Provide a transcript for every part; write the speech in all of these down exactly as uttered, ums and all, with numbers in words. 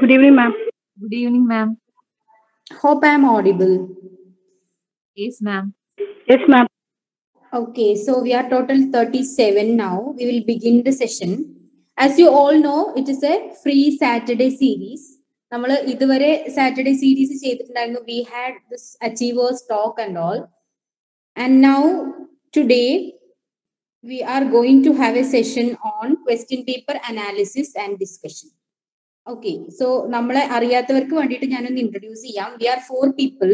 Good evening, ma'am. Good evening, ma'am. Hope I am audible. Yes, ma'am. Yes, ma'am. Okay, so we are total thirty-seven now. We will begin the session. As you all know, it is a free Saturday series. നമ്മൾ ഇതുവരെ Saturday series ചെയ്തിട്ടുണ്ടായിരുന്നു. We had this achievers talk and all. And now today we are going to have a session on question paper analysis and discussion. Okay, so നമ്മളെ അറിയാത്തവർക്ക് വേണ്ടിയിട്ട് ഞാനൊന്ന് introduce ചെയ്യാം. We are four people.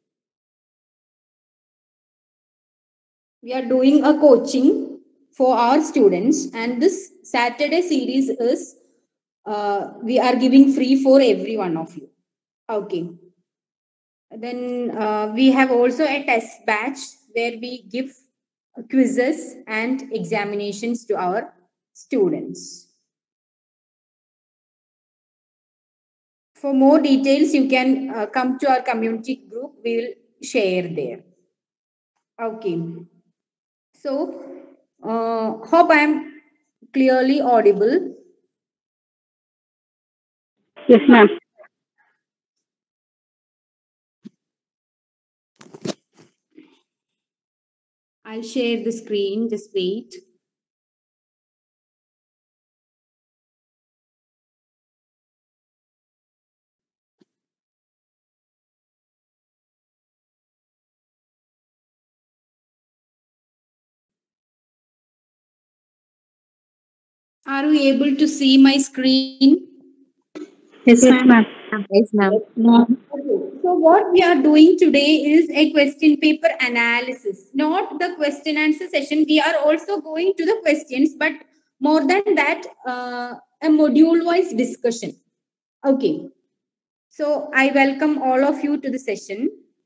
We are doing a coaching for our students, and this Saturday series is uh, we are giving free for every one of you. Okay. Then uh, we have also a test batch where we give quizzes and examinations to our students. For more details, you can uh, come to our community group. We will share there. Okay. So, uh, hope I am clearly audible. Yes, ma'am. I'll share the screen. Just wait. Are you able to see my screen? Yes, ma'am. Yes, ma'am. So what we are doing today is a question paper analysis, not the question answer session. We are also going to the questions, but more than that, uh, a module wise discussion. Okay. So I welcome all of you to the session.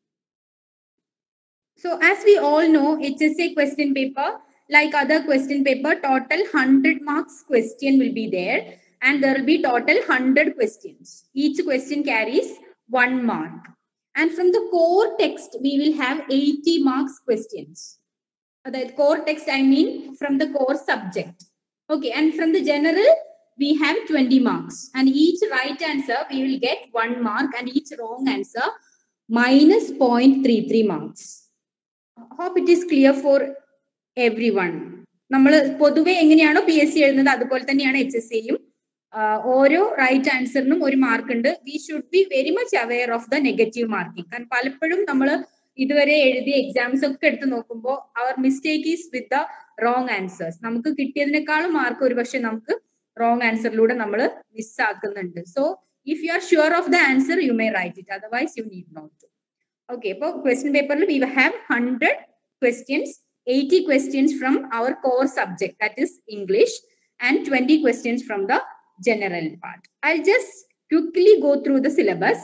So as we all know, H S A question paper, like other question paper, total one hundred marks question will be there, and there will be total one hundred questions. Each question carries one mark. And from the core text, we will have eighty marks questions. The core text, I mean from the core subject. Okay, and from the general, we have twenty marks. And each right answer, we will get one mark, and each wrong answer, minus zero point three three marks. Hope it is clear for everyone. നമ്മൾ പൊതുവെ എങ്ങനെയാണോ P S C എഴുതുന്നത് അതുപോലെ തന്നെയാണ് H S സിയും. ഓരോ right ആൻസറിനും ഒരു mark ഉണ്ട്. We should be very much aware of the negative marking. കാരണം പലപ്പോഴും നമ്മൾ ഇതുവരെ എഴുതിയ എക്സാംസ് ഒക്കെ എടുത്ത് നോക്കുമ്പോൾ അവർ mistake is with the wrong answers. നമുക്ക് കിട്ടിയതിനേക്കാളും മാർക്ക് ഒരു പക്ഷെ നമുക്ക് റോങ് ആൻസറിലൂടെ നമ്മൾ മിസ്സാക്കുന്നുണ്ട്. So if you are sure of the answer you may write it, otherwise you need not to. Okay, so question paper we have one hundred questions, eighty questions from our core subject, that is English, and twenty questions from the general part. I'll just quickly go through the syllabus.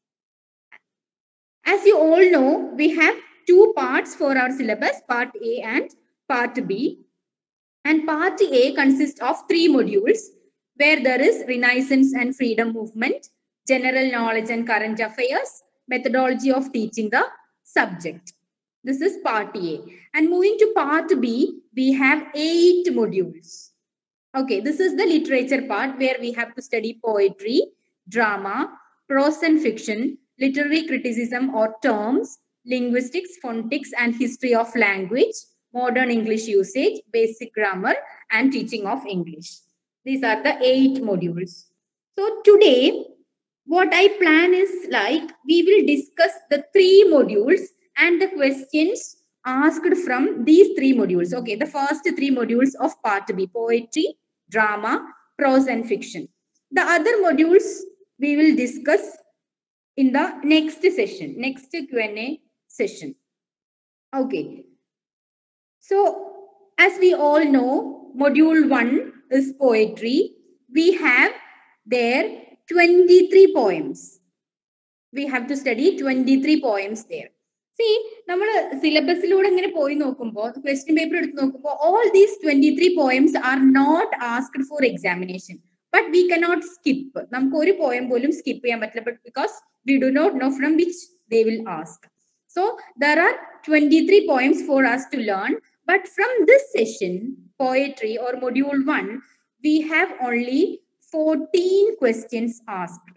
As you all know, we have two parts for our syllabus, part A and part B. And part A consists of three modules, where there is Renaissance and Freedom Movement, General Knowledge and Current Affairs, Methodology of teaching the subject. This is part A. And moving to part B, we have eight modules. Okay, this is the literature part where we have to study poetry, drama, prose and fiction, literary criticism or terms, linguistics, phonetics and history of language, modern English usage, basic grammar and teaching of English. These are the eight modules. So today, what I plan is like we will discuss the three modules and the questions asked from these three modules. Okay, the first three modules of part B, poetry, drama, prose and fiction. The other modules we will discuss in the next session, next Q and A session. Okay. So as we all know, module one is poetry. We have there twenty-three poems. We have to study twenty-three poems there. See, നമ്മൾ സിലബസിലൂടെ ഇങ്ങനെ പോയി നോക്കുമ്പോൾ question paper എടുത്ത് നോക്കുമ്പോൾ all these twenty-three poems are not asked for examination, but we cannot skip. നമുക്ക് ഒരു poem പോലും skip ചെയ്യാൻ പറ്റില്ല, but because we do not know from which they will ask. So there are twenty-three poems for us to learn, but from this session, poetry or module one, we have only fourteen questions asked.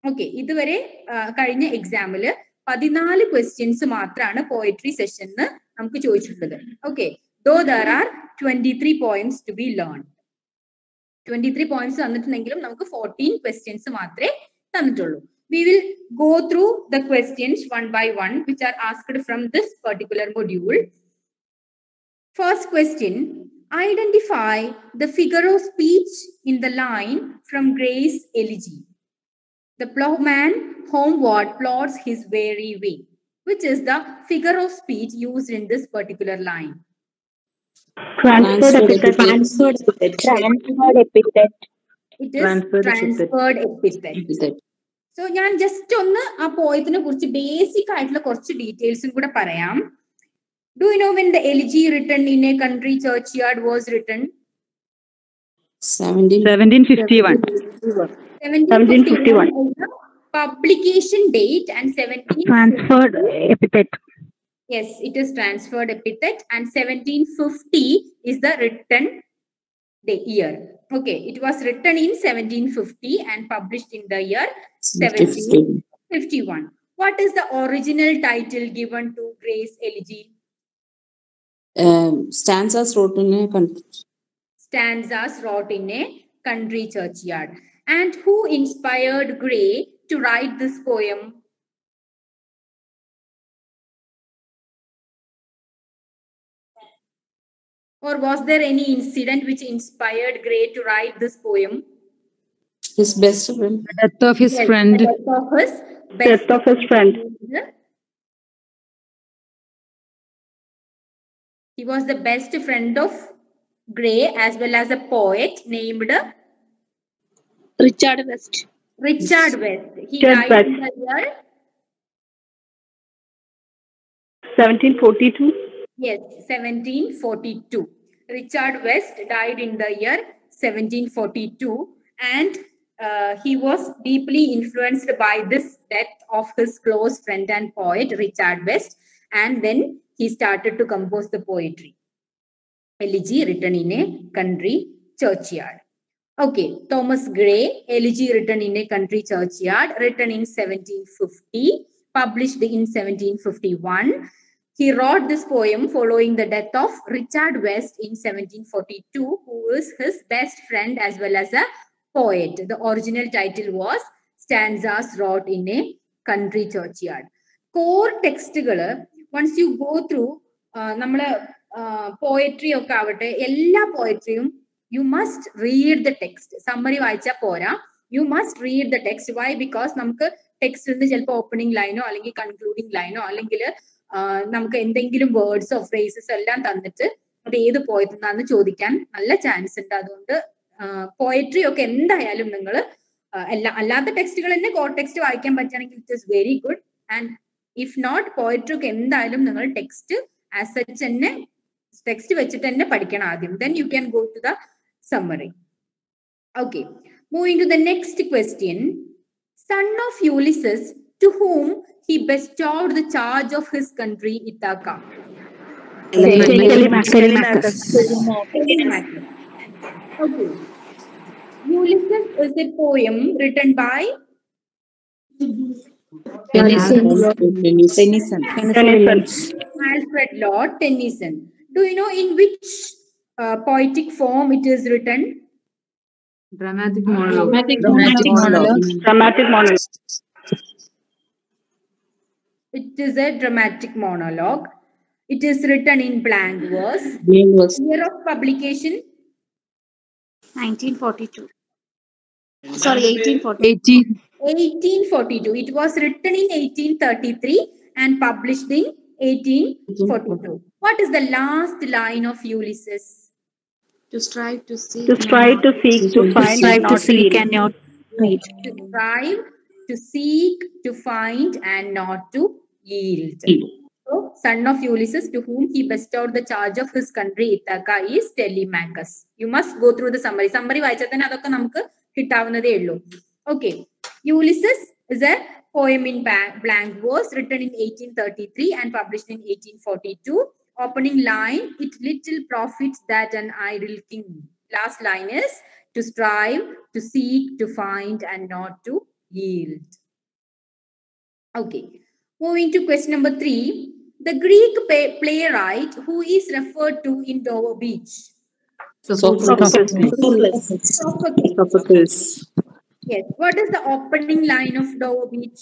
Okay, ഇതുവരെ കഴിഞ്ഞ എക്സാമില് പതിനാല് questions മാത്രമാണ് poetry സെഷന് നമുക്ക് ചോദിച്ചിട്ടുള്ളത്. Okay, though there are twenty three points to be learn. Twenty three points തന്നിട്ടുണ്ടെങ്കിലും നമുക്ക് fourteen questions മാത്രമേ തന്നിട്ടുള്ളൂ. We will go through the questions one by one which are asked from this particular module. First question, identify the figure of speech in the line from Gray's elegy. The plowman homeward plods his weary way. Which is the figure of speech used in this particular line? Transferred epithet. Transferred epithet. Transferred epithet. It is Transferred transferred epithet. epithet. So ഞാൻ just ഒന്ന് ആ പോയതിനെ കുറിച്ച് basic ആയിട്ടുള്ള കുറച്ച് ഡീറ്റെയിൽസും കൂടെ പറയാം. Do you know when the elegy written in a country churchyard was written? seventeen seventeen fifty-one. seventeen fifty-one is the publication date and seventeen Transferred epithet. Yes, it is transferred epithet and seventeen fifty is the written the year. Okay, it was written in seventeen fifty and published in the year seventeen fifty-one. What is the original title given to Gray's elegy? Um, stanzas wrote in a country. Stanzas wrote in a country churchyard. And who inspired Gray to write this poem? Or was there any incident which inspired Gray to write this poem? His best friend. The death of his Yes, friend. the death of his best Death of his friend. He was the best friend of Gray as well as a poet named Richard West. Richard West. He Richard died in the year seventeen forty-two. Yes, seventeen forty-two. Richard West died in the year seventeen forty-two, and uh, he was deeply influenced by this death of his close friend and poet Richard West, and then he started to compose the poetry. Elegy written in a country churchyard. Okay, Thomas Gray, Elegy written in a country churchyard, written in seventeen fifty, published in seventeen fifty-one. He wrote this poem following the death of Richard West in seventeen forty-two, who is his best friend as well as a poet. The original title was Stanzas Wrote in a Country Churchyard. Core text, once you go through, uh, poetry or ella poetry, you must read the text. Summary vaicha pora. You must read the text. Why? Because namukku text in the opening line or concluding line or നമുക്ക് എന്തെങ്കിലും വേർഡ്സോ phrases എല്ലാം തന്നിട്ട് അത് ഏത് poet എന്നാന്ന് ചോദിക്കാൻ നല്ല chance ഉണ്ട്. അതുകൊണ്ട് പോയട്രി ഒക്കെ എന്തായാലും നിങ്ങൾ എല്ലാ അല്ലാത്ത ടെക്സ്റ്റുകൾ തന്നെ കോർ ടെക്സ്റ്റ് വായിക്കാൻ പറ്റുകയാണെങ്കിൽ it is very good. And if not poetry ഒക്കെ എന്തായാലും നിങ്ങൾ ടെക്സ്റ്റ് ആസ് സച്ച് തന്നെ ടെക്സ്റ്റ് വെച്ചിട്ട് തന്നെ പഠിക്കണം ആദ്യം. Then you can go to the summary. Okay, moving to the next question. Son of Ulysses to whom he bestowed the charge of his country Ithaca. Telemachus. Okay. Ulysses is a poem written by Tennyson. Tennyson. Alfred Lord Tennyson. Do you know in which uh, poetic form it is written? Dramatic monologue. Dramatic monologue. Dramatic monologue. It is a dramatic monologue. It is written in blank verse. Name was Year of publication? nineteen forty-two. sorry eighteen forty. eighteen. eighteen forty-two. It was written in eighteen thirty-three and published in eighteen forty-two. What is the last line of Ulysses? To strive to seek. To strive to seek to find strive and to not seek read. and not read. To strive, to seek, to find, and not to yield. So, son of Ulysses, to whom he bestowed the charge of his country Ithaca, is Telemachus. You must go through the summary. Summary vaichathan adokka namukku kittavunade ullu. Okay, Ulysses is a poem in blank verse written in eighteen thirty-three and published in eighteen forty-two. Opening line: it little profits that an idle king. Last line is to strive, to seek, to find, and not to yield. Okay. Moving to question number three. The Greek pa- playwright who is referred to in Dover Beach. Sophocles. Sophocles. Sophocles. Sophocles. Yes. What is the opening line of Dover Beach?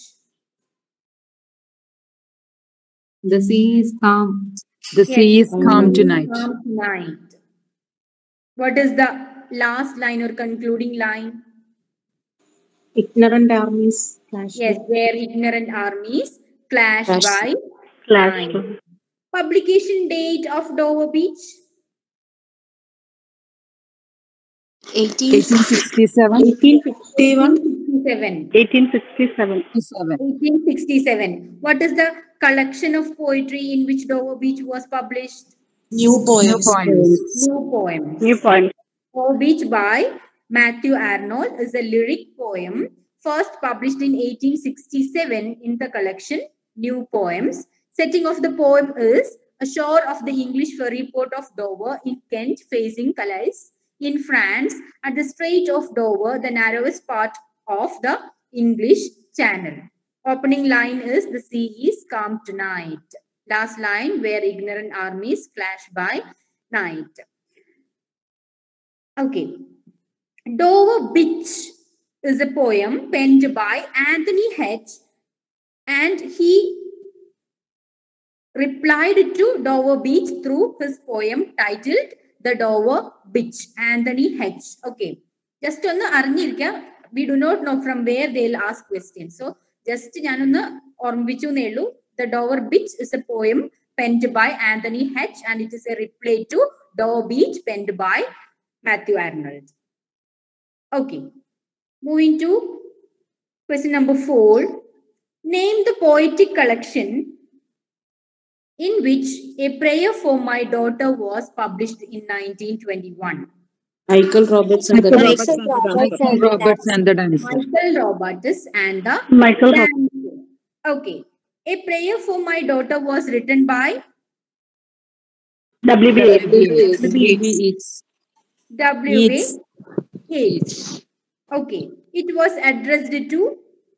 The sea is calm. The Yes. sea is calm Mm. tonight. Calm tonight. What is the last line or concluding line? Ignorant armies clash. Yes, where ignorant armies clash Clash. by Clash. night. Publication date of Dover Beach? eighteen eighteen sixty-seven. eighteen fifty-one. sixty-seven. eighteen sixty-seven. eighteen sixty-seven. What is the collection of poetry in which Dover Beach was published? New poems. poems. New poems. New point. Dover Beach by Matthew Arnold is a lyric poem first published in eighteen sixty-seven in the collection New Poems. Setting of the poem is ashore of the English ferry port of Dover in Kent facing Calais in France at the Strait of Dover, the narrowest part of the English Channel. Opening line is the sea is calm tonight. Last line where ignorant armies clash by night. Okay. Dover Beach is a poem penned by Anthony Hedge, and he replied to Dover Beach through his poem titled The Dover Beach. Anthony Hedge. Okay. Just on the we do not know from where they'll ask questions. So just the Dover Beach is a poem penned by Anthony Hedge, and it is a reply to Dover Beach penned by Matthew Arnold. Okay. Moving to question number four. Name the poetic collection in which A Prayer for My Daughter was published in nineteen twenty-one. Michael Roberts and the Michael Dancer. Michael Roberts and the Dancer. Michael Roberts and the Michael Dancer. Okay. A Prayer for My Daughter was written by W B A. W B Yeats. W. Yeats. Yeats. Okay. It was addressed to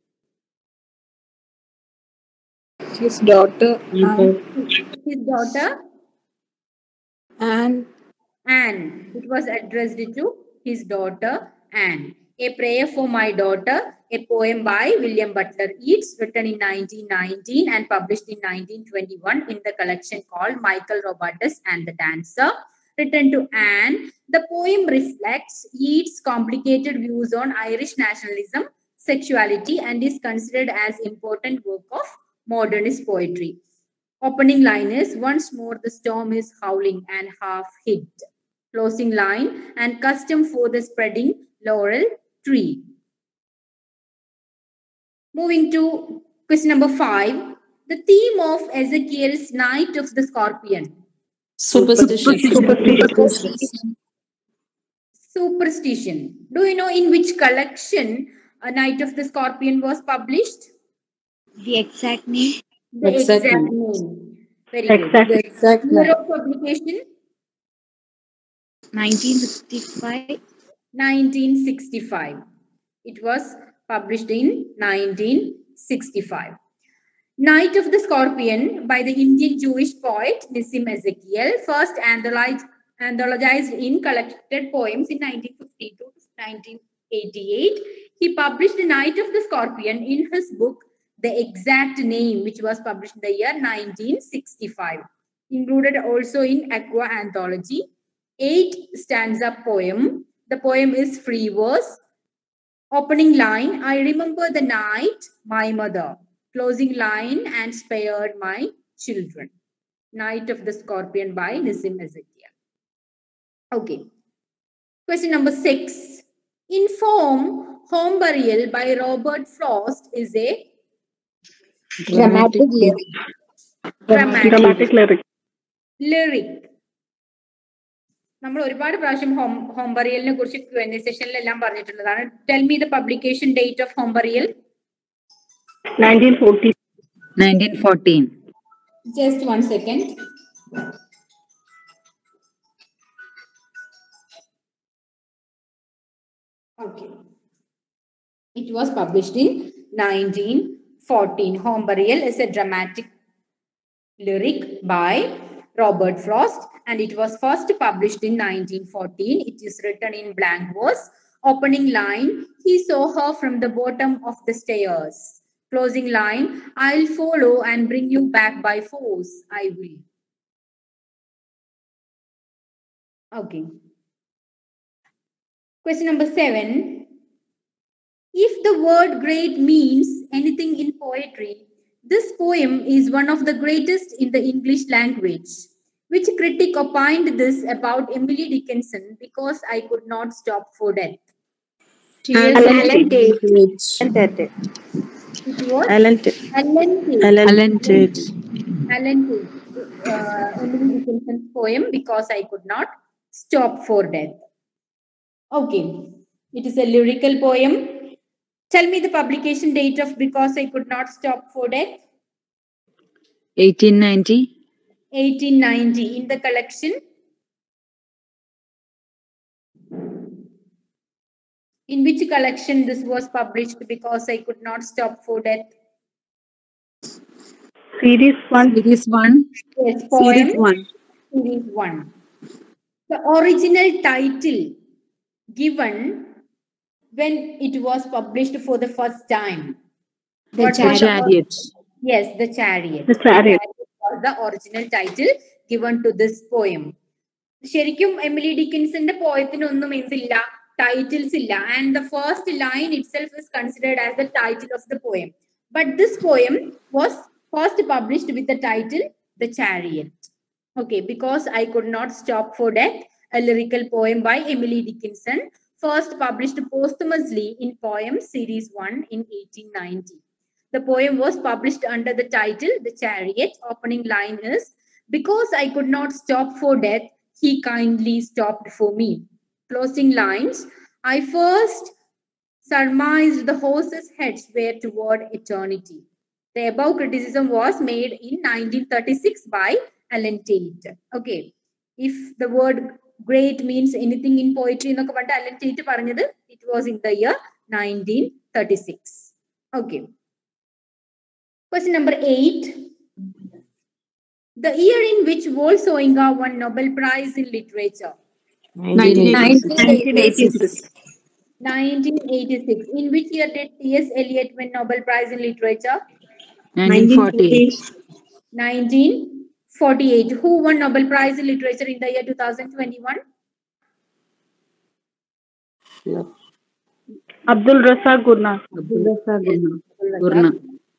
His daughter his daughter and Anne. It was addressed to his daughter Anne. A Prayer for My Daughter, a poem by William Butler Yeats, written in nineteen nineteen and published in nineteen twenty-one in the collection called Michael Roberts and the Dancer. Written to Anne, the poem reflects Yeats' complicated views on Irish nationalism, sexuality, and is considered as important work of modernist poetry. Opening line is, once more the storm is howling and half hid. Closing line, and custom for the spreading laurel tree. Moving to question number five. The theme of Ezekiel's Night of the Scorpion. Superstition. Superstition. Superstition. Do you know in which collection A Night of the Scorpion was published? The exact name. The Exact exact name. name. Very good. Exactly. exact Year of publication? nineteen sixty-five. nineteen sixty-five. It was published in nineteen sixty-five. Night of the Scorpion by the Indian Jewish poet Nissim Ezekiel, first anthologized, anthologized in collected poems in nineteen fifty-two to nineteen eighty-eight. He published The Night of the Scorpion in his book The Exact Name, which was published in the year nineteen sixty-five. Included also in Aqua Anthology, eight stanza poem. The poem is free verse. Opening line, I remember the night, my mother. Closing line, and spared my children. Night of the Scorpion by Nissim Ezekiel. Okay. Question number six. In form, Home Burial by Robert Frost is a Dramatic lyric. dramatic Dramatic lyric. lyric. നമ്മൾ ഒരുപാട് പ്രാവശ്യം home home ബറിയലിനെ കുറിച്ച് Q N എ സെഷനിലെല്ലാം പറഞ്ഞിട്ടുള്ളതാണ്. Tell me the publication date of Home Burial. nineteen forty. nineteen fourteen. Just one second. Okay. It was published in nineteen fourteen. Home Burial is a dramatic lyric by Robert Frost, and it was first published in nineteen fourteen. It is written in blank verse. Opening line, he saw her from the bottom of the stairs. Closing line, I'll follow and bring you back by force. I will. Okay. Question number seven. If the word great means anything in poetry, this poem is one of the greatest in the English language. Which critic opined this about Emily Dickinson because I could not stop for death? Alan Tate. Which Alan Tate. It was Alan Tate. Alan Tate. Alan Tate. Alan Tate. Uh, Emily Dickinson's poem because I could not stop for death. Okay. It is a lyrical poem. Tell me the publication date of Because I Could Not Stop for Death. eighteen ninety. eighteen ninety. In the collection. In which collection this was published? Because I Could Not Stop for Death. Series one. Series one. Yes, poem. Series one. Series one. The original title given when it was published for the first time. The What was the- Chariot. Yes, The Chariot. The Chariot. was the original title given to this poem. ശരിക്കും Emily ഡിക്കിൻസന്റെ പോയത്തിനൊന്നും എന്തില്ല, titles illa, and the first line itself is considered as the title of the poem. But this poem was first published with the title The Chariot. Okay, Because I Could Not Stop for Death, a lyrical poem by Emily Dickinson, first published posthumously in Poems Series one in eighteen ninety. The poem was published under the title The Chariot. Opening line is, because I could not stop for death, he kindly stopped for me. Closing lines, I first surmised the horses' heads were toward eternity. The above criticism was made in nineteen thirty-six by Alan Tate. Okay, if the word great means anything in poetry, Alan Tate paranjathu, it was in the year nineteen thirty-six. Okay. Question number eight. The year in which Wole Soyinka won Nobel Prize in Literature. nineteen eighty-six. nineteen eighty-six. In which year did T S Eliot win Nobel Prize in Literature? nineteen forty-eight. nineteen forty-eight. Who won Nobel Prize in Literature in the year two thousand twenty-one? Abdul Razak Gurnah. Gurna.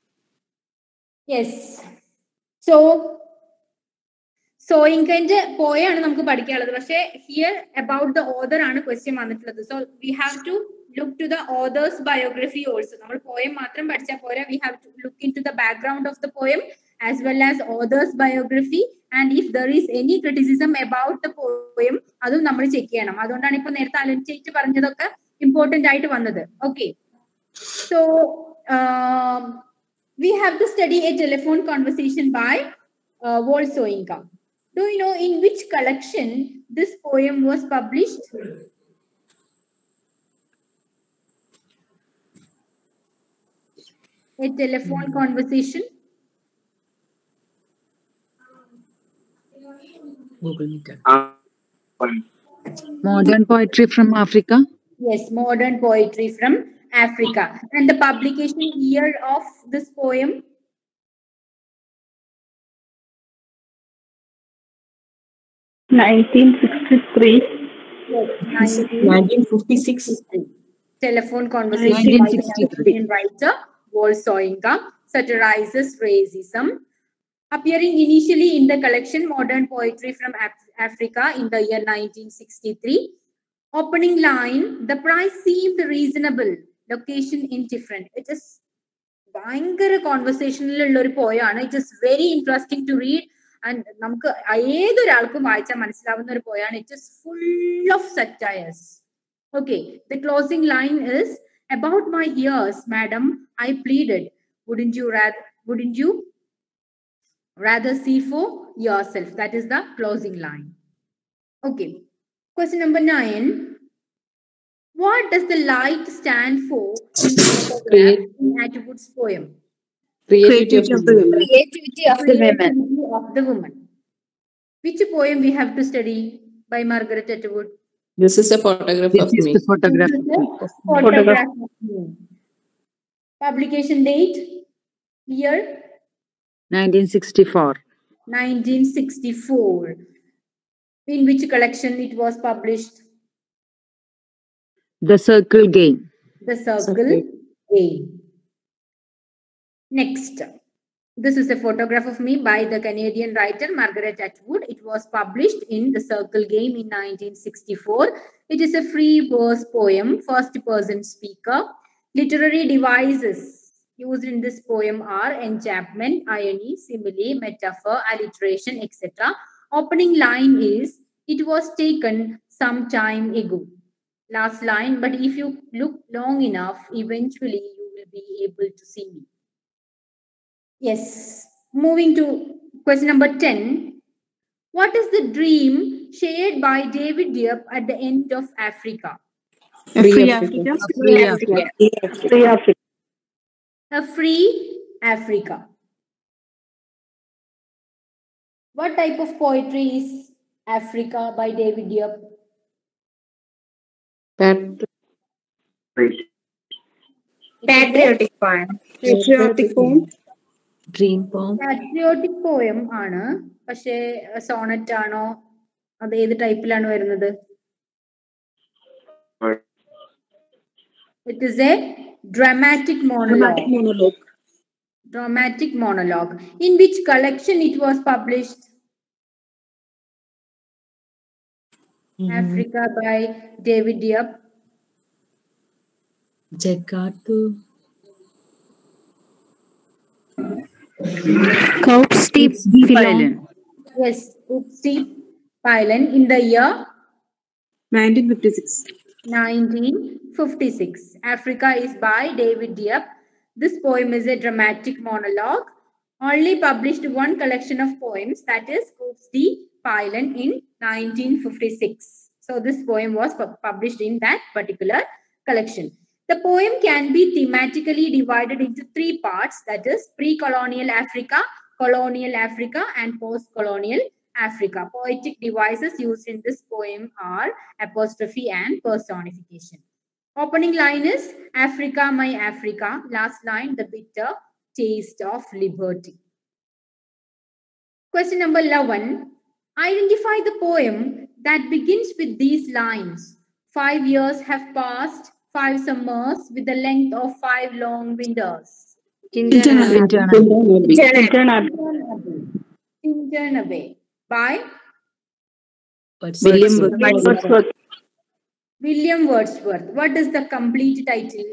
Yes. So, Soyinkante poem namukku padikkanulladu, പക്ഷേ here about the author ആണ് question വന്നിട്ടുള്ളത്. So we have to look to the author's biography also. നമ്മൾ poem മാത്രം പഠിച്ചാൽ പോരാ, we have to look into the background of the poem as well as author's biography, and if there is any criticism about the poem അതും നമ്മൾ check ചെയ്യണം. അതുകൊണ്ടാണ് ഇപ്പോൾ നേരത്തെ അലൻ ടേറ്റ് പറഞ്ഞതൊക്കെ important ആയിട്ട് വന്നത്. Okay. So um, we have to study a telephone conversation by uh, Wole Soyinka. Do you know in which collection this poem was published? A telephone conversation. Google Meet. Modern poetry from Africa. Yes, modern poetry from Africa. And the publication year of this poem? nineteen sixty-three. Yes, nineteen fifty-six. Telephone conversation by the nineteen sixty-three. Nigerian writer Wole Soyinka satirizes racism. Appearing initially in the collection Modern Poetry from Af- Africa in the year nineteen sixty-three. Opening line, the price seemed reasonable, location indifferent. It is ഭയങ്കര കോൺവെർസേഷനിലുള്ള ഒരു പോയാണ്. It is very interesting to read and നമുക്ക് ഏതൊരാൾക്കും വായിച്ചാൽ മനസ്സിലാവുന്ന ഒരു പോയാണ്. It is full of satires. Okay, the closing line is, about my ears, madam, I pleaded. Wouldn't you rather, wouldn't you rather see for yourself? That is the closing line. Okay. Question number nine. What does the light stand for in the photograph Create- in Attwood's poem? Creativity of the women. Creativity of the women. Creativity of the woman. Which poem we have to study by Margaret Atwood? This is a photograph This of is me. the photograph. This is the photograph of me. Publication date? Year? nineteen sixty-four. nineteen sixty-four. In which collection it was published? The Circle Game. The Circle Circle. Game. Next. This is a photograph of me by the Canadian writer Margaret Atwood. It was published in The Circle Game in nineteen sixty-four. It is a free verse poem, first person speaker. Literary devices used in this poem are enchantment, irony, simile, metaphor, alliteration, et cetera. Opening line is, it was taken some time ago. Last line, but if you look long enough, eventually you will be able to see me. Yes. Moving to question number ten. What is the dream shared by David Diop at the end of Africa? Free Africa. Africa. Free Africa. Free Africa. A free Africa. What type of poetry is Africa by David Diop? Pat- Patriotic poem. Patriotic poem. Dream poem. Patriotic poem ആണ് പക്ഷേ Sonet ആണോ അത് ഏത് ടൈപ്പിലാണ് വരുന്നത്? It is a dramatic monologue. Dramatic monologue. Dramatic monologue. In which collection it was published? Africa by David Diop. Jakarta. Coupsteep Island. Yes, Coupsteep Island in the year nineteen fifty-six. nineteen fifty-six. Africa is by David Diop. This poem is a dramatic monologue. Only published one collection of poems, that is Coupsteep Island in nineteen fifty-six. So this poem was pu- published in that particular collection. The poem can be thematically divided into three parts, that is pre-colonial Africa, colonial Africa, and post-colonial Africa. Poetic devices used in this poem are apostrophe and personification. Opening line is Africa, my Africa. Last line, the bitter taste of liberty. Question number eleven. Identify the poem that begins with these lines. Five years have passed, five summers with the length of five long winters. Internal. Internal. Internal. Tintern Away by William Wordsworth. William Wordsworth. What is the complete title?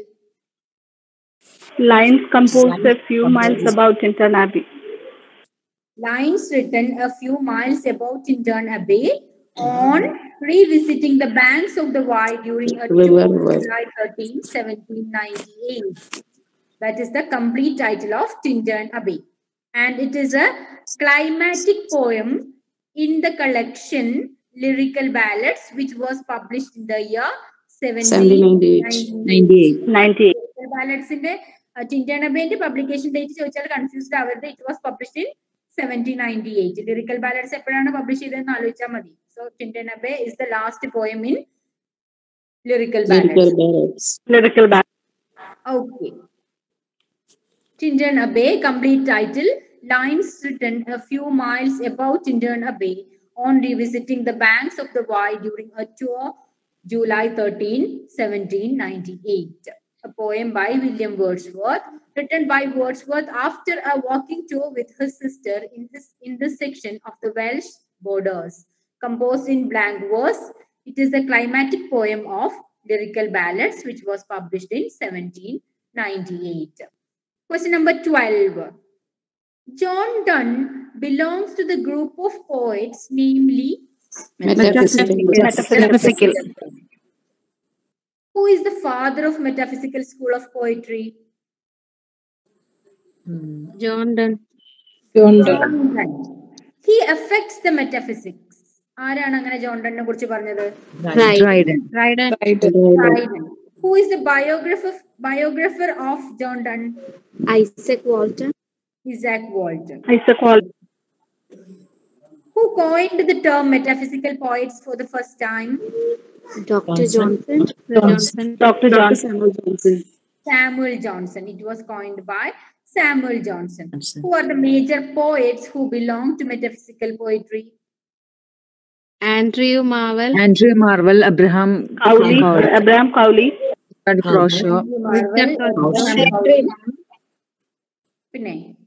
Lines composed a few miles above Tintern Abbey. Lines written a few miles above Tintern Abbey on revisiting the banks of the Wye during a tour River on Wye. July thirteenth, seventeen ninety-eight. That is the complete title of Tintern Abbey. And it is a climatic poem in the collection Lyrical Ballads, which was published in the year seventeen ninety-eight. ninety-eight. ninety-eight. Lyrical Ballads in the Tintern Abbey publication date ചോദിച്ചാൽ confused ആവരുത്. It was published in seventeen ninety-eight. Lyrical Ballads എപ്പോഴാണ് publish ചെയ്തതെന്ന് ആലോചിച്ചാൽ മതി. So Tintern Abbey is the last poem in Lyrical Ballads. Lyrical ballads. Lyrical back. Okay. Tintern Abbey, complete title, lines written a few miles above Tintern Abbey on revisiting the banks of the Wye during a tour July thirteenth, seventeen ninety-eight. A poem by William Wordsworth, written by Wordsworth after a walking tour with his sister in this, in this section of the Welsh borders. Composed in blank verse, it is a climatic poem of Lyrical Ballads, which was published in seventeen ninety-eight. Question number twelve. John Donne belongs to the group of poets, namely Metaphysical. Metaphysical. who is the father of metaphysical school of poetry? John Donne. John Donne. He affects the metaphysics. ആരാണ് അങ്ങനെ John ഡണ്ണിനെ കുറിച്ച് പറഞ്ഞത്? Right. Dryden. Dryden. Dryden. Who is the biographer biographer of John Donne? Isaac Walton. Isaac Walton. Isaac Walton. Who coined the term metaphysical poets for the first time? Doctor Johnson. Johnson. Johnson. Doctor Johnson. Samuel Johnson. Samuel Johnson. It was coined by Samuel Johnson. Johnson. Who are the major poets who belong to metaphysical poetry? Andrew Marvell. Andrew Marvell, Abraham Cowley. Cowley, Abraham Cowley. Richard Crawshaw, Marvel, Crawshaw. പിന്നെ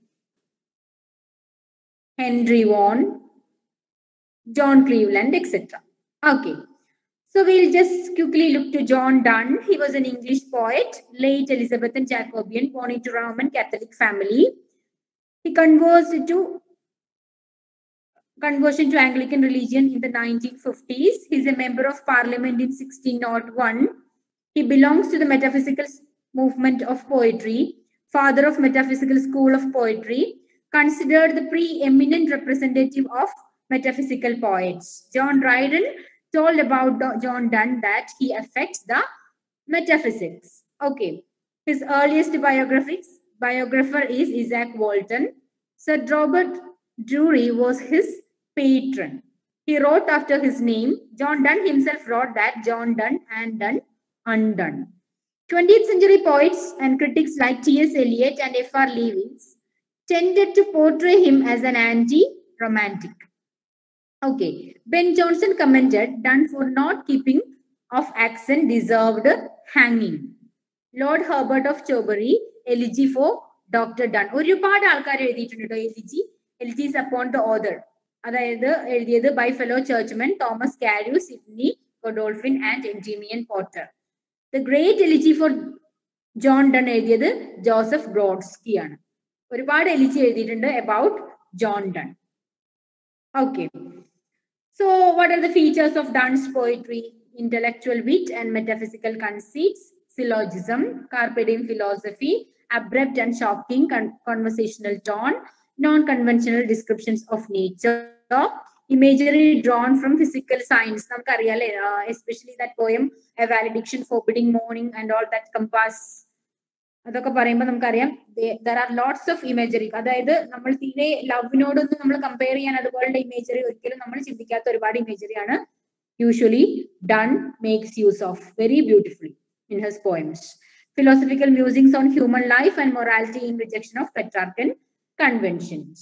Henry Vaughan, John Cleveland, et cetera. Okay. So we'll just quickly look to John Donne. He was an English poet, late Elizabethan Jacobean, born into a Roman Catholic family. He converted to conversion to Anglican religion in the nineteen fifties. He's a member of parliament in sixteen oh one. He belongs to the metaphysical movement of poetry, father of metaphysical school of poetry, considered the preeminent representative of metaphysical poets. John Dryden told about Do- John Donne that he affects the metaphysics. Okay. His earliest biographies, biographer is Isaac Walton. Sir Robert Drury was his patron. He wrote after his name. John Donne himself wrote that John Donne and Donne undone. twentieth century poets and critics like T S Eliot and F R Lewis tended to portray him as an anti-romantic. Okay, Ben Jonson commented Donne for not keeping of accent deserved hanging. Lord Herbert of Cherbury, elegy for Doctor Donne. ഒരുപാട് ആൾക്കാർ എഴുതിയിട്ടുണ്ട് elegy. Elegy is upon the author. അതായത് എഴുതിയത് by fellow churchmen Thomas Carew, Sidney Godolphin and Endymion Potter. The great elegy for John Donne എഴുതിയത് Joseph Brodsky ആണ്. ഒരുപാട് elegy എഴുതിയിട്ടുണ്ട് about John Donne. Okay. So what are the features of Donne's poetry? Intellectual wit and metaphysical conceits, syllogism, carpe diem philosophy, abrupt and shocking con conversational tone, non-conventional descriptions of nature, imagery drawn from physical science. Uh, especially that poem, A Valediction, Forbidding Morning, and all that compass. There are lots of imagery. അതായത് നമ്മൾ തീരെ ലവിനോടൊന്നും നമ്മൾ compare ചെയ്യാൻ അതുപോലുള്ള imagery ഒരിക്കലും നമ്മൾ ചിന്തിക്കാത്ത ഒരുപാട് ഇമേജറിയാണ് usually Donne makes use of very beautifully in his poems. Philosophical musings on human life and morality in rejection of Petrarchan conventions.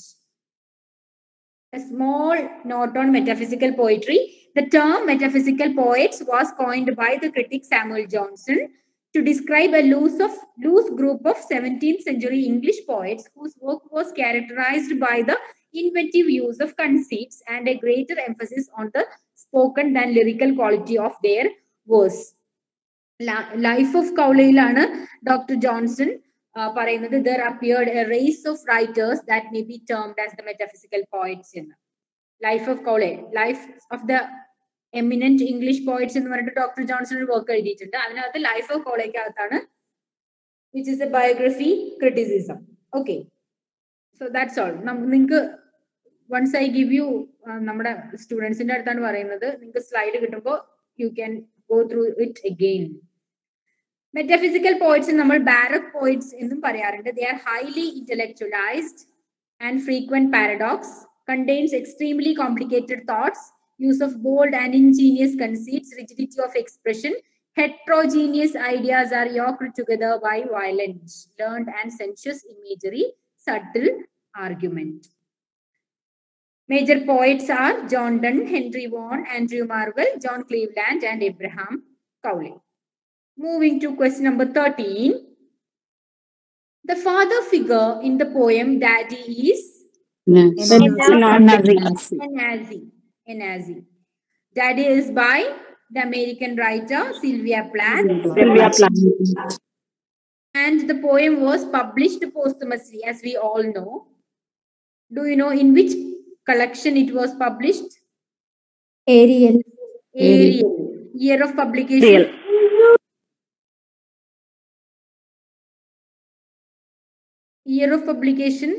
A small note on metaphysical poetry. The term metaphysical poets was coined by the critic Samuel Johnson to describe a loose, of, loose group of seventeenth century English poets whose work was characterized by the inventive use of conceits and a greater emphasis on the spoken than lyrical quality of their verse. La Life of Cowley-lana, Doctor Johnson uh, പറയുന്നത് there appeared a race of writers that may be termed as the metaphysical poets in Life of Cowley. Life of the eminent English poets എന്ന് പറഞ്ഞിട്ട് doctor Johnson ഒരു work എഴുതിയിട്ടുണ്ട്. അതിനകത്ത് life of കോളേക്കകത്താണ് which is a biography criticism. Okay. So that's all. നിങ്ങൾക്ക് once I give you നമ്മുടെ സ്റ്റുഡൻസിന്റെ അടുത്താണ് പറയുന്നത് നിങ്ങൾക്ക് സ്ലൈഡ് കിട്ടുമ്പോൾ you can go through it again. Metaphysical poets നമ്മൾ baroque poets എന്നും പറയാറുണ്ട്. They are highly intellectualized and frequent paradox, contains extremely complicated thoughts, use of bold and ingenious conceits, rigidity of expression, heterogeneous ideas are yoked together by violent, learned and sensuous imagery, subtle argument. Major poets are John Donne, Henry Vaughan, Andrew Marvell, John Cleveland, and Abraham Cowley. Moving to question number thirteen. The father figure in the poem Daddy is Enazi. Enazi. Daddy is by the American writer Sylvia Plath. Sylvia Plath. And the poem was published posthumously, as we all know. Do you know in which collection it was published? Ariel. Ariel. Year of publication? Ariel. Year of publication?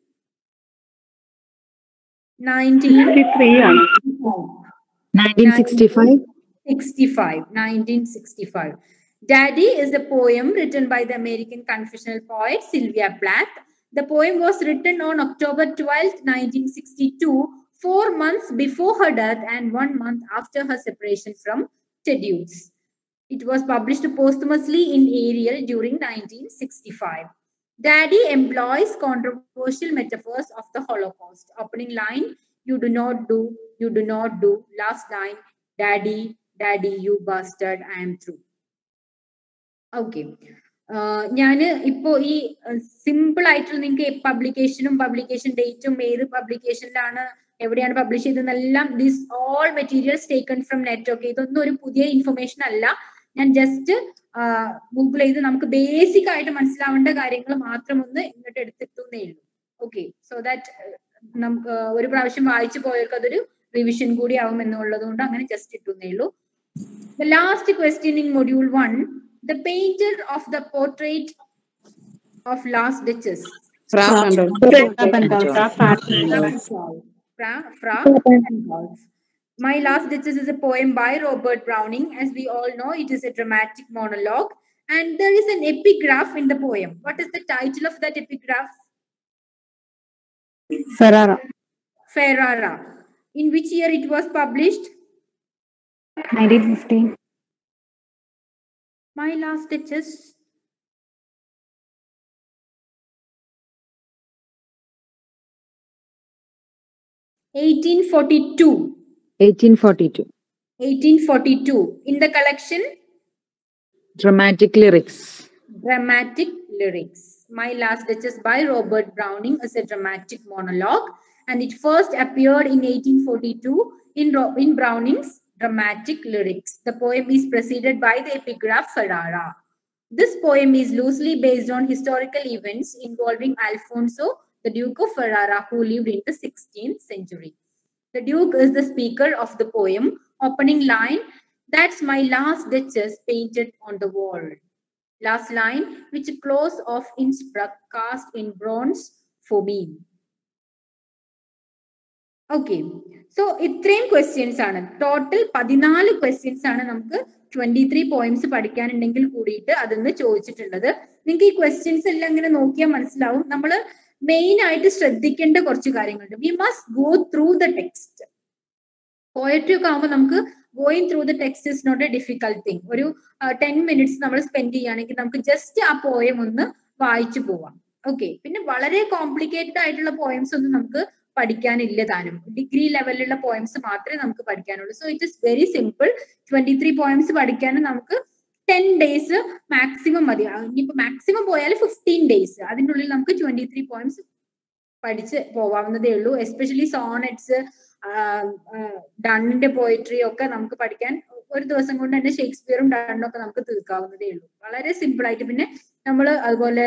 nineteen fifty-three ആണ്. nineteen sixty-five. sixty-five. nineteen sixty-five. Daddy is a poem written by the American confessional poet Sylvia Plath. The poem was written on October twelfth, nineteen sixty-two, four months before her death and one month after her separation from Ted Hughes. It was published posthumously in Ariel during nineteen sixty-five. Daddy employs controversial metaphors of the Holocaust. Opening line, you do not do, you do not do. Last line, Daddy, Daddy, you bastard, I am through. Okay. ഞാൻ ഇപ്പോ ഈ simple ആയിട്ടുള്ള നിങ്ങൾക്ക് പബ്ലിക്കേഷനും publication ഡേറ്റും ഏത് പബ്ലിക്കേഷനിലാണ് എവിടെയാണ് publish ചെയ്തതെന്നെല്ലാം this all materials taken from net. Okay, ഇതൊന്നും ഒരു പുതിയ ഇൻഫർമേഷൻ അല്ല. ഞാൻ ജസ്റ്റ് ഗൂഗിൾ ചെയ്ത് നമുക്ക് ബേസിക് ആയിട്ട് മനസ്സിലാവേണ്ട കാര്യങ്ങൾ മാത്രം ഒന്ന് ഇങ്ങോട്ട് എടുത്തിട്ടേ ഉള്ളൂ. ഓക്കെ, സോ ദാറ്റ് നമുക്ക് ഒരു പ്രാവശ്യം വായിച്ചു പോയവർക്ക് അതൊരു റിവിഷൻ കൂടി ആവും എന്നുള്ളത് കൊണ്ട് അങ്ങനെ ജസ്റ്റ് ഇട്ടുന്നേ ഉള്ളൂ. The last question in module one, the painter of the portrait of Last Duchess. Fra Pandolf. Fra Fra Pandolf. My Last Duchess is a poem by Robert Browning. As we all know, it is a dramatic monologue, and there is an epigraph in the poem. What is the title of that epigraph? Ferrara. Ferrara. In which year it was published? nineteen fifteen. My Last Duchess. eighteen forty-two. eighteen forty-two. eighteen forty-two. In the collection, Dramatic lyrics. Dramatic Lyrics. My Last Duchess by Robert Browning is a dramatic monologue, and it first appeared in eighteen forty-two in, Ro- in Browning's Dramatic Lyrics. The poem is preceded by the epigraph Ferrara. This poem is loosely based on historical events involving Alfonso, the Duke of Ferrara, who lived in the sixteenth century. The Duke is the speaker of the poem. Opening line, that's my last Duchess painted on the wall. Last line, which close of Innsbruck cast in bronze for me. Okay, so ഇത്രയും questions ആണ്. Total പതിനാല് questions ആണ് നമുക്ക് twenty three points പഠിക്കാനുണ്ടെങ്കിൽ കൂടിയിട്ട് അതൊന്ന് ചോദിച്ചിട്ടുള്ളത്. നിങ്ങൾക്ക് ഈ ക്വസ്റ്റ്യൻസ് എല്ലാം ഇങ്ങനെ നോക്കിയാൽ മനസ്സിലാവും. നമ്മൾ മെയിൻ ആയിട്ട് ശ്രദ്ധിക്കേണ്ട കുറച്ച് കാര്യങ്ങളുണ്ട്. We must go through the text. Poetry ഒക്കെ ആകുമ്പോൾ നമുക്ക് going through the text is not a difficult thing. ഒരു ടെൻ മിനിറ്റ്സ് നമ്മൾ സ്പെൻഡ് ചെയ്യുകയാണെങ്കിൽ നമുക്ക് ജസ്റ്റ് ആ പോയം ഒന്ന് വായിച്ചു പോവാം. ഓക്കെ, പിന്നെ വളരെ കോംപ്ലിക്കേറ്റഡ് ആയിട്ടുള്ള പോയംസ് ഒന്നും നമുക്ക് പഠിക്കാനില്ല താനും. ഡിഗ്രി ലെവലിലുള്ള പോയംസ് മാത്രമേ നമുക്ക് പഠിക്കാനുള്ളൂ. So it is very simple. Twenty three poems പഠിക്കാൻ നമുക്ക് ടെൻ ഡേയ്സ് മാക്സിമം മതി. ഇനിയിപ്പോ മാക്സിമം പോയാൽ ഫിഫ്റ്റീൻ ഡേയ്സ്. അതിൻ്റെ ഉള്ളിൽ നമുക്ക് ട്വന്റി ത്രീ പോയംസ് പഠിച്ച് പോവാവുന്നതേ ഉള്ളൂ. എസ്പെഷ്യലി സോണറ്റ്സ്, ഡണ്ണിന്റെ പോയിട്രി ഒക്കെ നമുക്ക് പഠിക്കാൻ ഒരു ദിവസം കൊണ്ട് തന്നെ ഷേക്സ്പിയറും ഡണ്ണും ഒക്കെ നമുക്ക് തീർക്കാവുന്നതേ ഉള്ളൂ. വളരെ സിമ്പിൾ ആയിട്ട്. പിന്നെ നമ്മൾ അതുപോലെ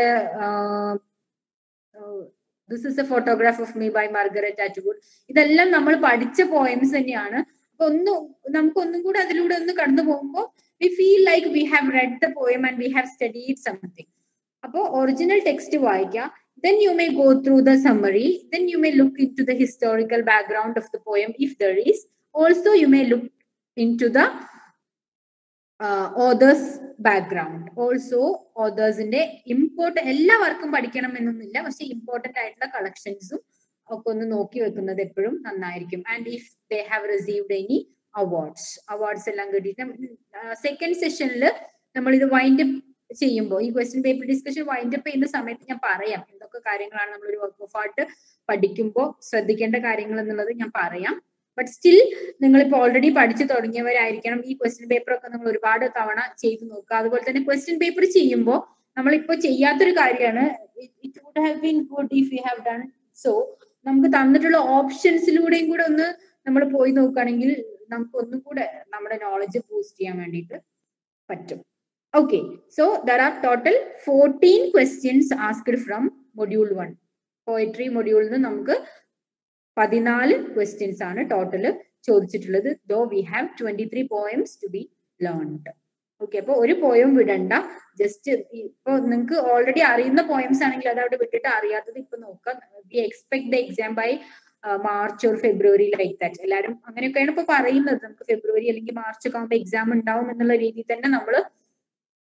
this is a photograph of me by Margaret Atwood, ഇതെല്ലാം നമ്മൾ പഠിച്ച പോയംസ് തന്നെയാണ്. അപ്പൊ ഒന്ന് നമുക്ക് ഒന്നും കൂടെ അതിലൂടെ ഒന്ന് കടന്നു പോകുമ്പോൾ we feel like we have read the poem and we have studied something. അപ്പോൾ ഒറിജിനൽ ടെക്സ്റ്റ് വായിക്കാം. Then you may go through the summary. Then you may look into the historical background of the poem if there is. Also, you may look into the uh, author's background. Also, authors in the important, എല്ലാ വർക്കും പഠിക്കണം എന്നൊന്നുമില്ല, പക്ഷെ important ആയിട്ടുള്ള കളക്ഷൻസും ഒക്കെ ഒന്ന് നോക്കി വെക്കുന്നത് എപ്പോഴും നന്നായിരിക്കും. And if they have received any awards awards എല്ലാം കിട്ടിയിട്ട് സെക്കൻഡ് സെഷനിൽ നമ്മൾ ഇത് വൈൻഡ് അപ്പ് ചെയ്യുമ്പോൾ, ഈ question paper discussion wind up ചെയ്യുന്ന സമയത്ത് ഞാൻ പറയാം എന്തൊക്കെ കാര്യങ്ങളാണ് നമ്മൾ ഒരു വർക്ക് ഓഫ് ആർട്ട് പഠിക്കുമ്പോൾ ശ്രദ്ധിക്കേണ്ട കാര്യങ്ങൾ എന്നുള്ളത് ഞാൻ പറയാം. ബട്ട് സ്റ്റിൽ നിങ്ങളിപ്പോൾ ഓൾറെഡി പഠിച്ചു തുടങ്ങിയവരായിരിക്കണം. ഈ ക്വസ്റ്റ്യൻ പേപ്പർ ഒക്കെ നമ്മൾ ഒരുപാട് തവണ ചെയ്ത് നോക്കുക. അതുപോലെ തന്നെ ക്വസ്റ്റ്യൻ പേപ്പർ ചെയ്യുമ്പോൾ നമ്മളിപ്പോ ചെയ്യാത്തൊരു കാര്യമാണ്, it would have been good if you have done so. നമുക്ക് തന്നിട്ടുള്ള ഓപ്ഷൻസിലൂടെയും കൂടെ ഒന്ന് നമ്മൾ പോയി നോക്കുകയാണെങ്കിൽ നമുക്ക് ഒന്നും കൂടെ നമ്മുടെ നോളജ് ബൂസ്റ്റ് ചെയ്യാൻ വേണ്ടിയിട്ട് പറ്റും. Okay, so there are total fourteen questions asked from module one. Poetry module nu namukku fourteen questions aanu total ചോദിച്ചിട്ടുള്ളത്. Though we have twenty-three poems to be learned. Okay, അപ്പോൾ ഒരു പോയം വിടണ്ട. Just ഇപ്പൊ നിങ്ങൾക്ക് already അറിയുന്ന poems ആണെങ്കിൽ അത് അവിടെ വിട്ടിട്ട് അറിയാത്തത് ഇപ്പൊ നോക്കാം. We expect the exam by March or February like that. എല്ലാവരും അങ്ങനെയൊക്കെയാണ് ഇപ്പൊ പറയുന്നത്. നമുക്ക് ഫെബ്രുവരി അല്ലെങ്കിൽ മാർച്ച് ഒക്കെ ആകുമ്പോൾ എക്സാം ഉണ്ടാവും എന്നുള്ള രീതിയിൽ തന്നെ നമ്മൾ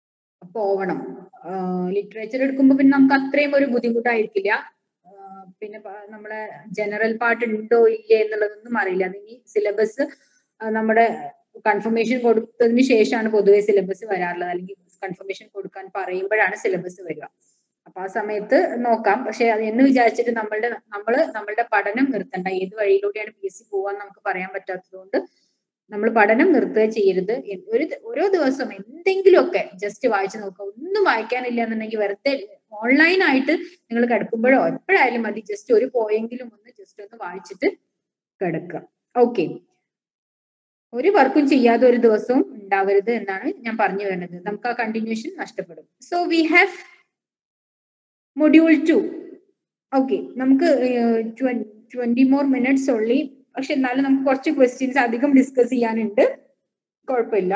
പോവണം. ലിറ്ററേച്ചർ എടുക്കുമ്പോൾ പിന്നെ നമുക്ക് അത്രയും ഒരു ബുദ്ധിമുട്ടായിരിക്കില്ല. പിന്നെ നമ്മളെ ജനറൽ പാർട്ട് ഉണ്ടോ ഇല്ലേ എന്നുള്ളതൊന്നും അറിയില്ല. അതിന് സിലബസ് നമ്മുടെ കൺഫർമേഷൻ കൊടുത്തതിന് ശേഷമാണ് പൊതുവെ സിലബസ് വരാറുള്ളത്, അല്ലെങ്കിൽ കൺഫർമേഷൻ കൊടുക്കാൻ പറയുമ്പോഴാണ് സിലബസ് വരിക. അപ്പൊ ആ സമയത്ത് നോക്കാം. പക്ഷെ അത് എന്ന് വിചാരിച്ചിട്ട് നമ്മളുടെ നമ്മള് നമ്മളുടെ പഠനം നിർത്തണ്ട. ഏത് വഴിയിലൂടെയാണ് പി എസ് സി പോവാന്ന് നമുക്ക് പറയാൻ പറ്റാത്തത് കൊണ്ട് നമ്മൾ പഠനം നിർത്തുക ചെയ്യരുത്. ഒരു ഓരോ ദിവസം എന്തെങ്കിലുമൊക്കെ ജസ്റ്റ് വായിച്ചു നോക്കുക. ഒന്നും വായിക്കാനില്ല എന്നുണ്ടെങ്കിൽ വെറുതെ ഓൺലൈൻ ആയിട്ട് നിങ്ങൾ കിടക്കുമ്പോഴോ എപ്പോഴായാലും മതി, ജസ്റ്റ് ഒരു പോയെങ്കിലും ഒന്ന് ജസ്റ്റ് ഒന്ന് വായിച്ചിട്ട് കിടക്കുക. ഓക്കെ, ഒരു വർക്കും ചെയ്യാതെ ഒരു ദിവസവും ഉണ്ടാവരുത് എന്നാണ് ഞാൻ പറഞ്ഞു വരുന്നത്. നമുക്ക് ആ കണ്ടിന്യൂഷൻ നഷ്ടപ്പെടും. So we have module two. Okay, നമുക്ക് ട്വന്റി മോർ മിനിറ്റ്സ് ഉള്ളി. പക്ഷെ എന്നാലും നമുക്ക് കുറച്ച് ക്വസ്റ്റ്യൻസ് അധികം ഡിസ്കസ് ചെയ്യാനുണ്ട്. കുഴപ്പമില്ല,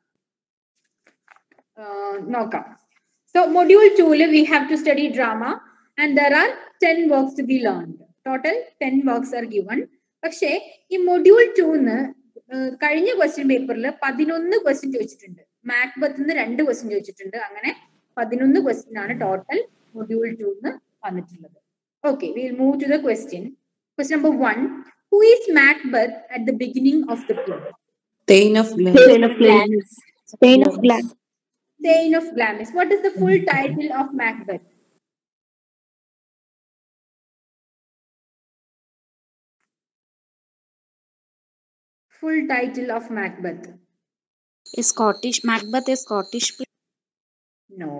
നോക്കാം. So module two we have to study drama and there are ten works to be learned. Total ten works are given. പക്ഷേ ഈ മൊഡ്യൂൾ ടൂന്ന് കഴിഞ്ഞ ക്വസ്റ്റ്യൻ പേപ്പറിൽ പതിനൊന്ന് ക്വസ്റ്റ്യൻ ചോദിച്ചിട്ടുണ്ട്. മാക്ബത്തിന് രണ്ട് ക്വസ്റ്റ്യൻ ചോദിച്ചിട്ടുണ്ട്. അങ്ങനെ പതിനൊന്ന് ക്വസ്റ്റ്യൻ ആണ് ടോട്ടൽ മൊഡ്യൂൾ ടൂന്ന് വന്നിട്ടുള്ളത്. Okay, we will move to the question. Question number one. Who is Macbeth at the beginning of the play? Thane of Thane of Glamis. Thane of Glamis. Thane of Glamis. What is the full title of Macbeth? Full title of Macbeth. A Scottish Macbeth, a Scottish play. No.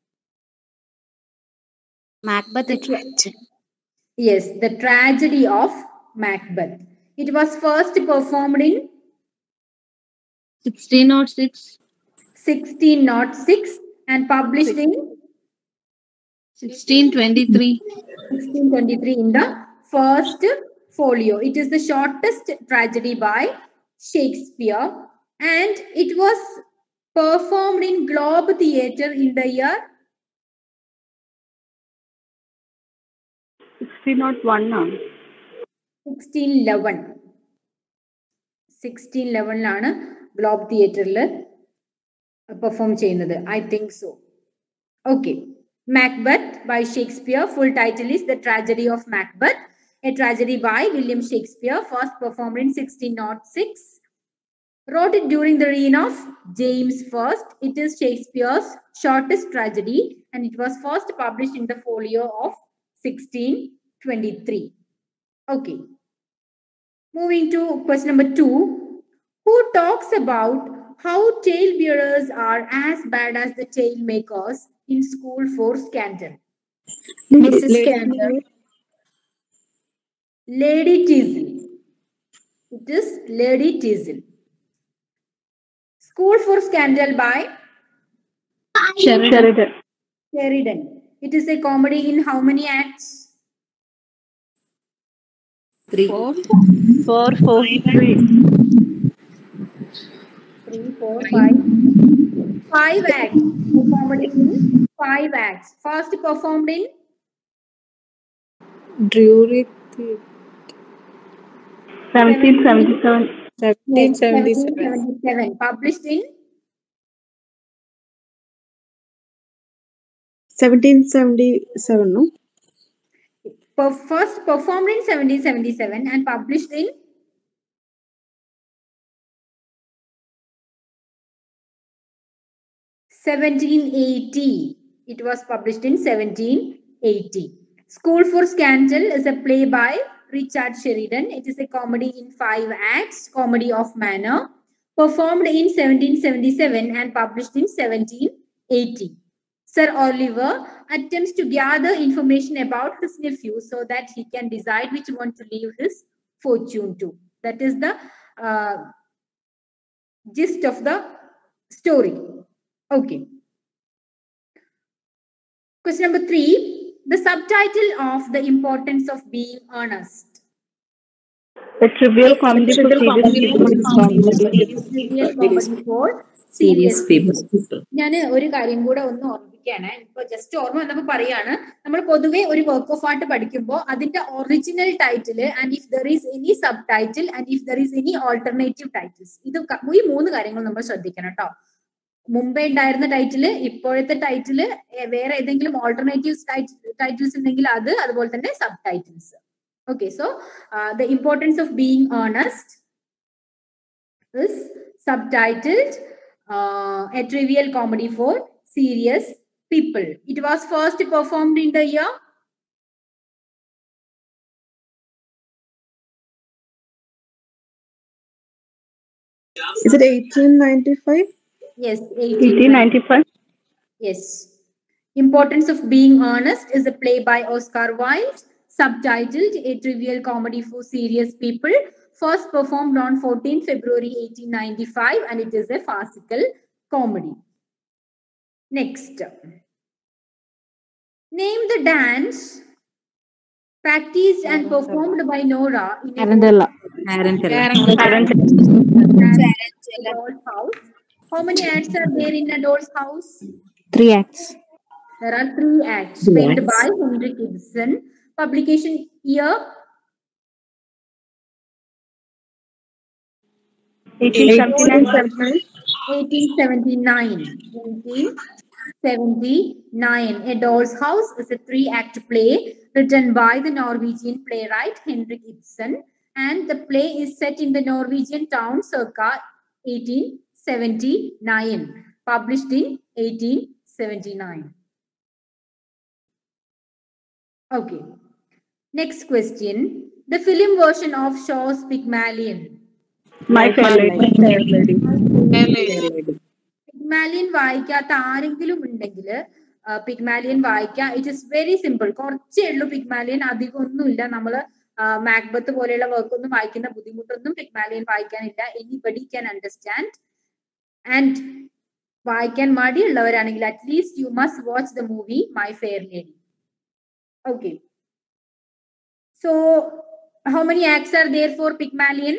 Macbeth, a tragedy. Yes, the tragedy of Macbeth. It was first performed in sixteen oh six. sixteen oh six and published in sixteen twenty-three. sixteen twenty-three in the first folio. It is the shortest tragedy by Shakespeare and it was performed in Globe Theatre in the year sixteen oh one ആണ്. sixteen eleven. sixteen eleven ലാണ് Globe തിയേറ്ററിൽ perform ചെയ്യുന്നത്. I think so. Okay, Macbeth by Shakespeare. Full title is The Tragedy of Macbeth, a tragedy by William Shakespeare, first performed in sixteen oh six. Wrote it during the reign of James the First. It is Shakespeare's shortest tragedy and it was first published in the folio of sixteen twenty-three. Okay. Moving to question number two. Who talks about how tale bearers are as bad as the tale makers in School for Scandal? Missus Scandal. Lady Teazle. It is Lady Teazle. School for Scandal by Sheridan. Sheridan. It is a comedy in how many acts? Three. Four, four, four, three. Three, four, five. Five acts. A comedy in five acts. First performed in Drury seventeen seventy-seven. seventeen seventy-seven. seventeen seventy-seven. Published in seventeen seventy-seven, no? per- first performed in seventeen seventy-seven and published in seventeen eighty. It was published in seventeen eighty. School for Scandal is a play by Richard Sheridan. It is a comedy in five acts, comedy of manner, performed in seventeen seventy-seven and published in seventeen eighty. Sir Oliver attempts to gather information about his nephew so that he can decide which one to leave his fortune to. That is the uh, gist of the story. Okay. Question number three. The subtitle of The Importance of Being Honest. A trivial comedy for serious people. Serious comedy for serious people. ഞാൻ ഒരു കാര്യം കൂടെ ഒന്ന് ഓർമ്മിപ്പിക്കുകയാണ്. ഇപ്പൊ just ഓർമ്മ വന്നപ്പോ പറയാണ്, നമ്മൾ പൊതുവെ ഒരു വർക്ക് ഓഫ് ആർട്ട് പഠിക്കുമ്പോൾ അതിന്റെ original title and if there is any subtitle and if there is any alternative titles, ഇത് ക- ഈ മൂന്ന് കാര്യങ്ങൾ നമ്മൾ ശ്രദ്ധിക്കണം കേട്ടോ. മുമ്പേ ഉണ്ടായിരുന്ന ടൈറ്റില് ഇപ്പോഴത്തെ ടൈറ്റില് വേറെ ഏതെങ്കിലും ഓൾട്ടർനേറ്റീവ്സ് ടൈറ്റിൽസ് ഉണ്ടെങ്കിൽ അത് അതുപോലെ തന്നെ subtitles. Okay, so the importance of being honest is subtitled uh, A Trivial Comedy for Serious People. It was first performed in the year Is it eighteen ninety-five? yes, eighteen ninety-five. Yes. Importance of Being Honest is a play by Oscar Wilde, subtitled A Trivial Comedy for Serious People, first performed on fourteenth February eighteen ninety-five, and it is a farcical comedy. Next. Name the dance practiced and performed by Nora in a Tarantella. Tarantella. doll's house. How many acts are there in a doll's house? Three acts. There are three acts Three penned acts. by Henrik Ibsen. Publication year eighteen seventy-nine. eighteen seventy-nine. eighteen seventy-nine. A Doll's House is a three-act play written by the Norwegian playwright Henrik Ibsen, and the play is set in the Norwegian town circa eighteen seventy-nine. Published in eighteen seventy-nine. Okay. Next question. The film version of Shaw's Pygmalion. My Fair Lady. Pygmalion വായിക്കാത്ത ആരെങ്കിലും ഉണ്ടെങ്കിൽ Pygmalion വായിക്കുക. It is very simple. കുറച്ചേ ഉള്ളൂ Pygmalion, അധികം ഒന്നുമില്ല. നമ്മൾ Macbeth പോലെയുള്ള വർക്ക് ഒന്നും വായിക്കുന്ന ബുദ്ധിമുട്ടൊന്നും പിഗ്മാലിയൻ വായിക്കാനില്ല. Anybody can understand. ആൻഡ് വായിക്കാൻ മടിയുള്ളവരാണെങ്കിൽ at least you must watch the movie My Fair Lady. Okay. So, how many acts are there for Pygmalion?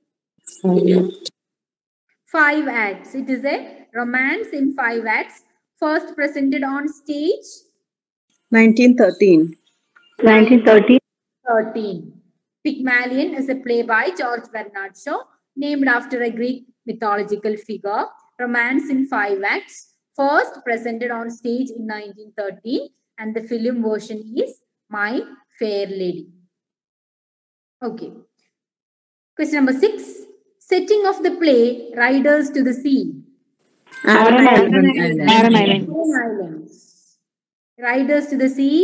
Five acts. It is a romance in five acts. First presented on stage nineteen thirteen. nineteen thirteen. thirteen. Pygmalion is a play by George Bernard Shaw, named after a Greek mythological figure. Romance in five acts. First presented on stage in nineteen thirteen. And the film version is My Fair Lady. Okay. Question number six. Setting of the play Riders to the Sea. Iron Island. Iron Island. Iron Islands. Riders to the Sea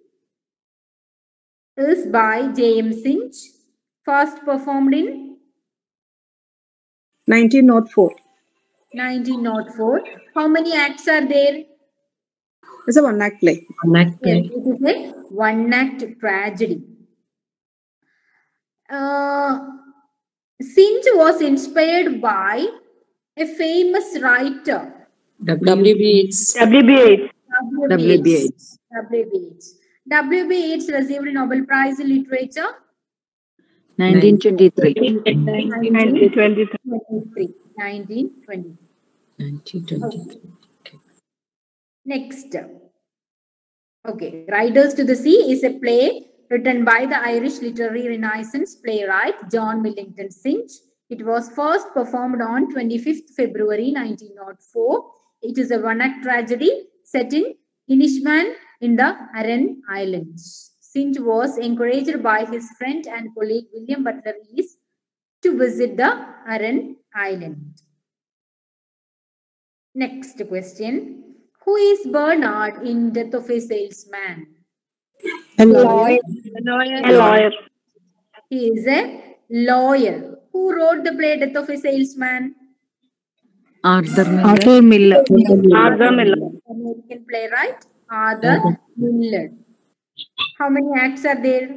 is by James Finch. First performed in nineteen oh four. nineteen oh four. How many acts are there? It's a one act play. One-act play. Yes, it is a one-act tragedy. Uh, Finch was inspired by a famous writer. W B Yeats. W B Yeats. W B Yeats. W B Yeats. W B Yeats received a Nobel Prize in Literature. nineteen twenty-three. nineteen twenty-three. twenty-three. nineteen twenty. nineteen twenty-three. Next. Okay. Riders to the Sea is a play written by the Irish literary Renaissance playwright John Millington Synge. It was first performed on twenty-fifth February nineteen oh four. It is a one-act tragedy set in Inishmaan in the Aran Islands. Synge was encouraged by his friend and colleague William Butler Yeats to visit the Aran Island. Next question. Who is Bernard in Death of a Salesman? A lawyer. A lawyer. He is a lawyer. Who wrote the play Death of a Salesman? Arthur Miller. Arthur Miller. Arthur Miller. American playwright Arthur Miller. How many acts are there?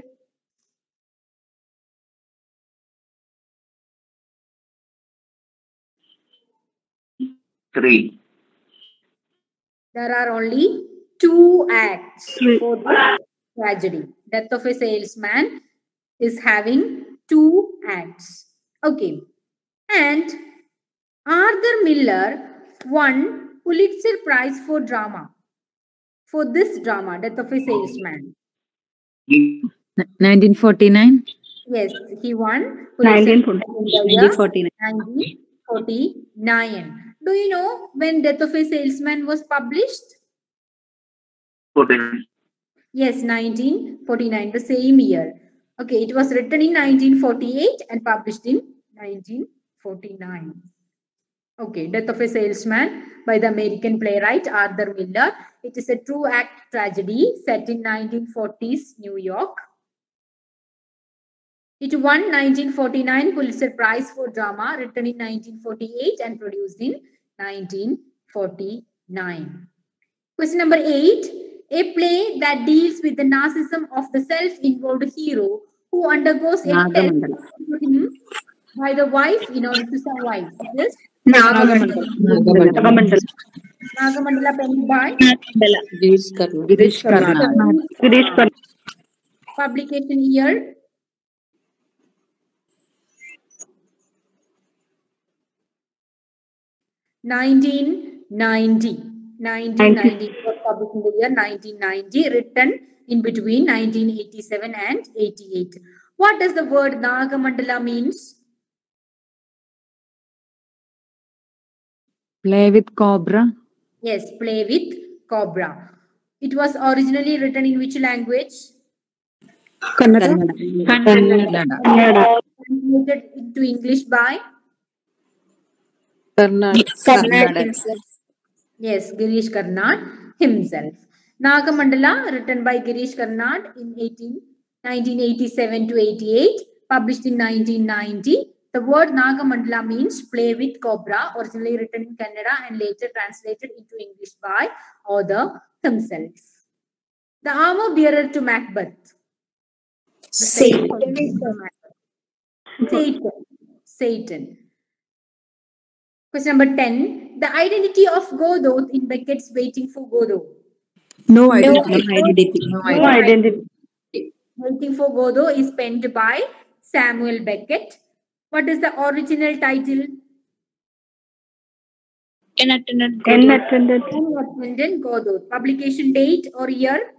Three. There are only two acts Three. for the tragedy. Death of a Salesman is having two acts. Okay. And Arthur Miller won Pulitzer Prize for drama. For this drama, Death of a Salesman. nineteen forty-nine. Yes, he won nineteen Pulitzer forty. Prize in the year nineteen forty-nine. nineteen forty-nine. Do you know when Death of a Salesman was published? fourteen. Yes, nineteen forty-nine, the same year. Okay, it was written in nineteen forty-eight and published in nineteen forty-nine. Okay, Death of a Salesman by the American playwright Arthur Miller. It is a true act tragedy set in nineteen forties New York. It won nineteen forty-nine Pulitzer Prize for Drama, written in nineteen forty-eight and produced in nineteen forty-nine. Question number eight. A play that deals with the narcissism of the self-involved hero who undergoes a test by the wife in order to survive. Yes? Nagamandala. Nagamandala. Nagamandala penned by Girish Karnad. Girish Karnad. Girish Karnad. Publication year nineteen ninety. nineteen ninety was published in the year nineteen ninety, written in between nineteen eighty-seven and eighty-eight. What does the word Nagamandala means? Play with cobra. Yes, play with cobra. It was originally written in which language? Kannada. Kannada. Translated into English by? Kannada. Yes, Girish Karnad himself. Nagamandala, written by Girish Karnad in nineteen eighty-seven to eighty-eight, published in nineteen ninety. The word Nagamandala means play with cobra, originally written in Kannada and later translated into English by author himself. The armor bearer to Macbeth. Satan. Satan. Satan. Question number ten. The identity of Godot in Beckett's Waiting for Godot. No idea. No No identity. Waiting for Godot is penned by Samuel Beckett. What is the original title? Unattended. Unattended Godot. Publication date or year?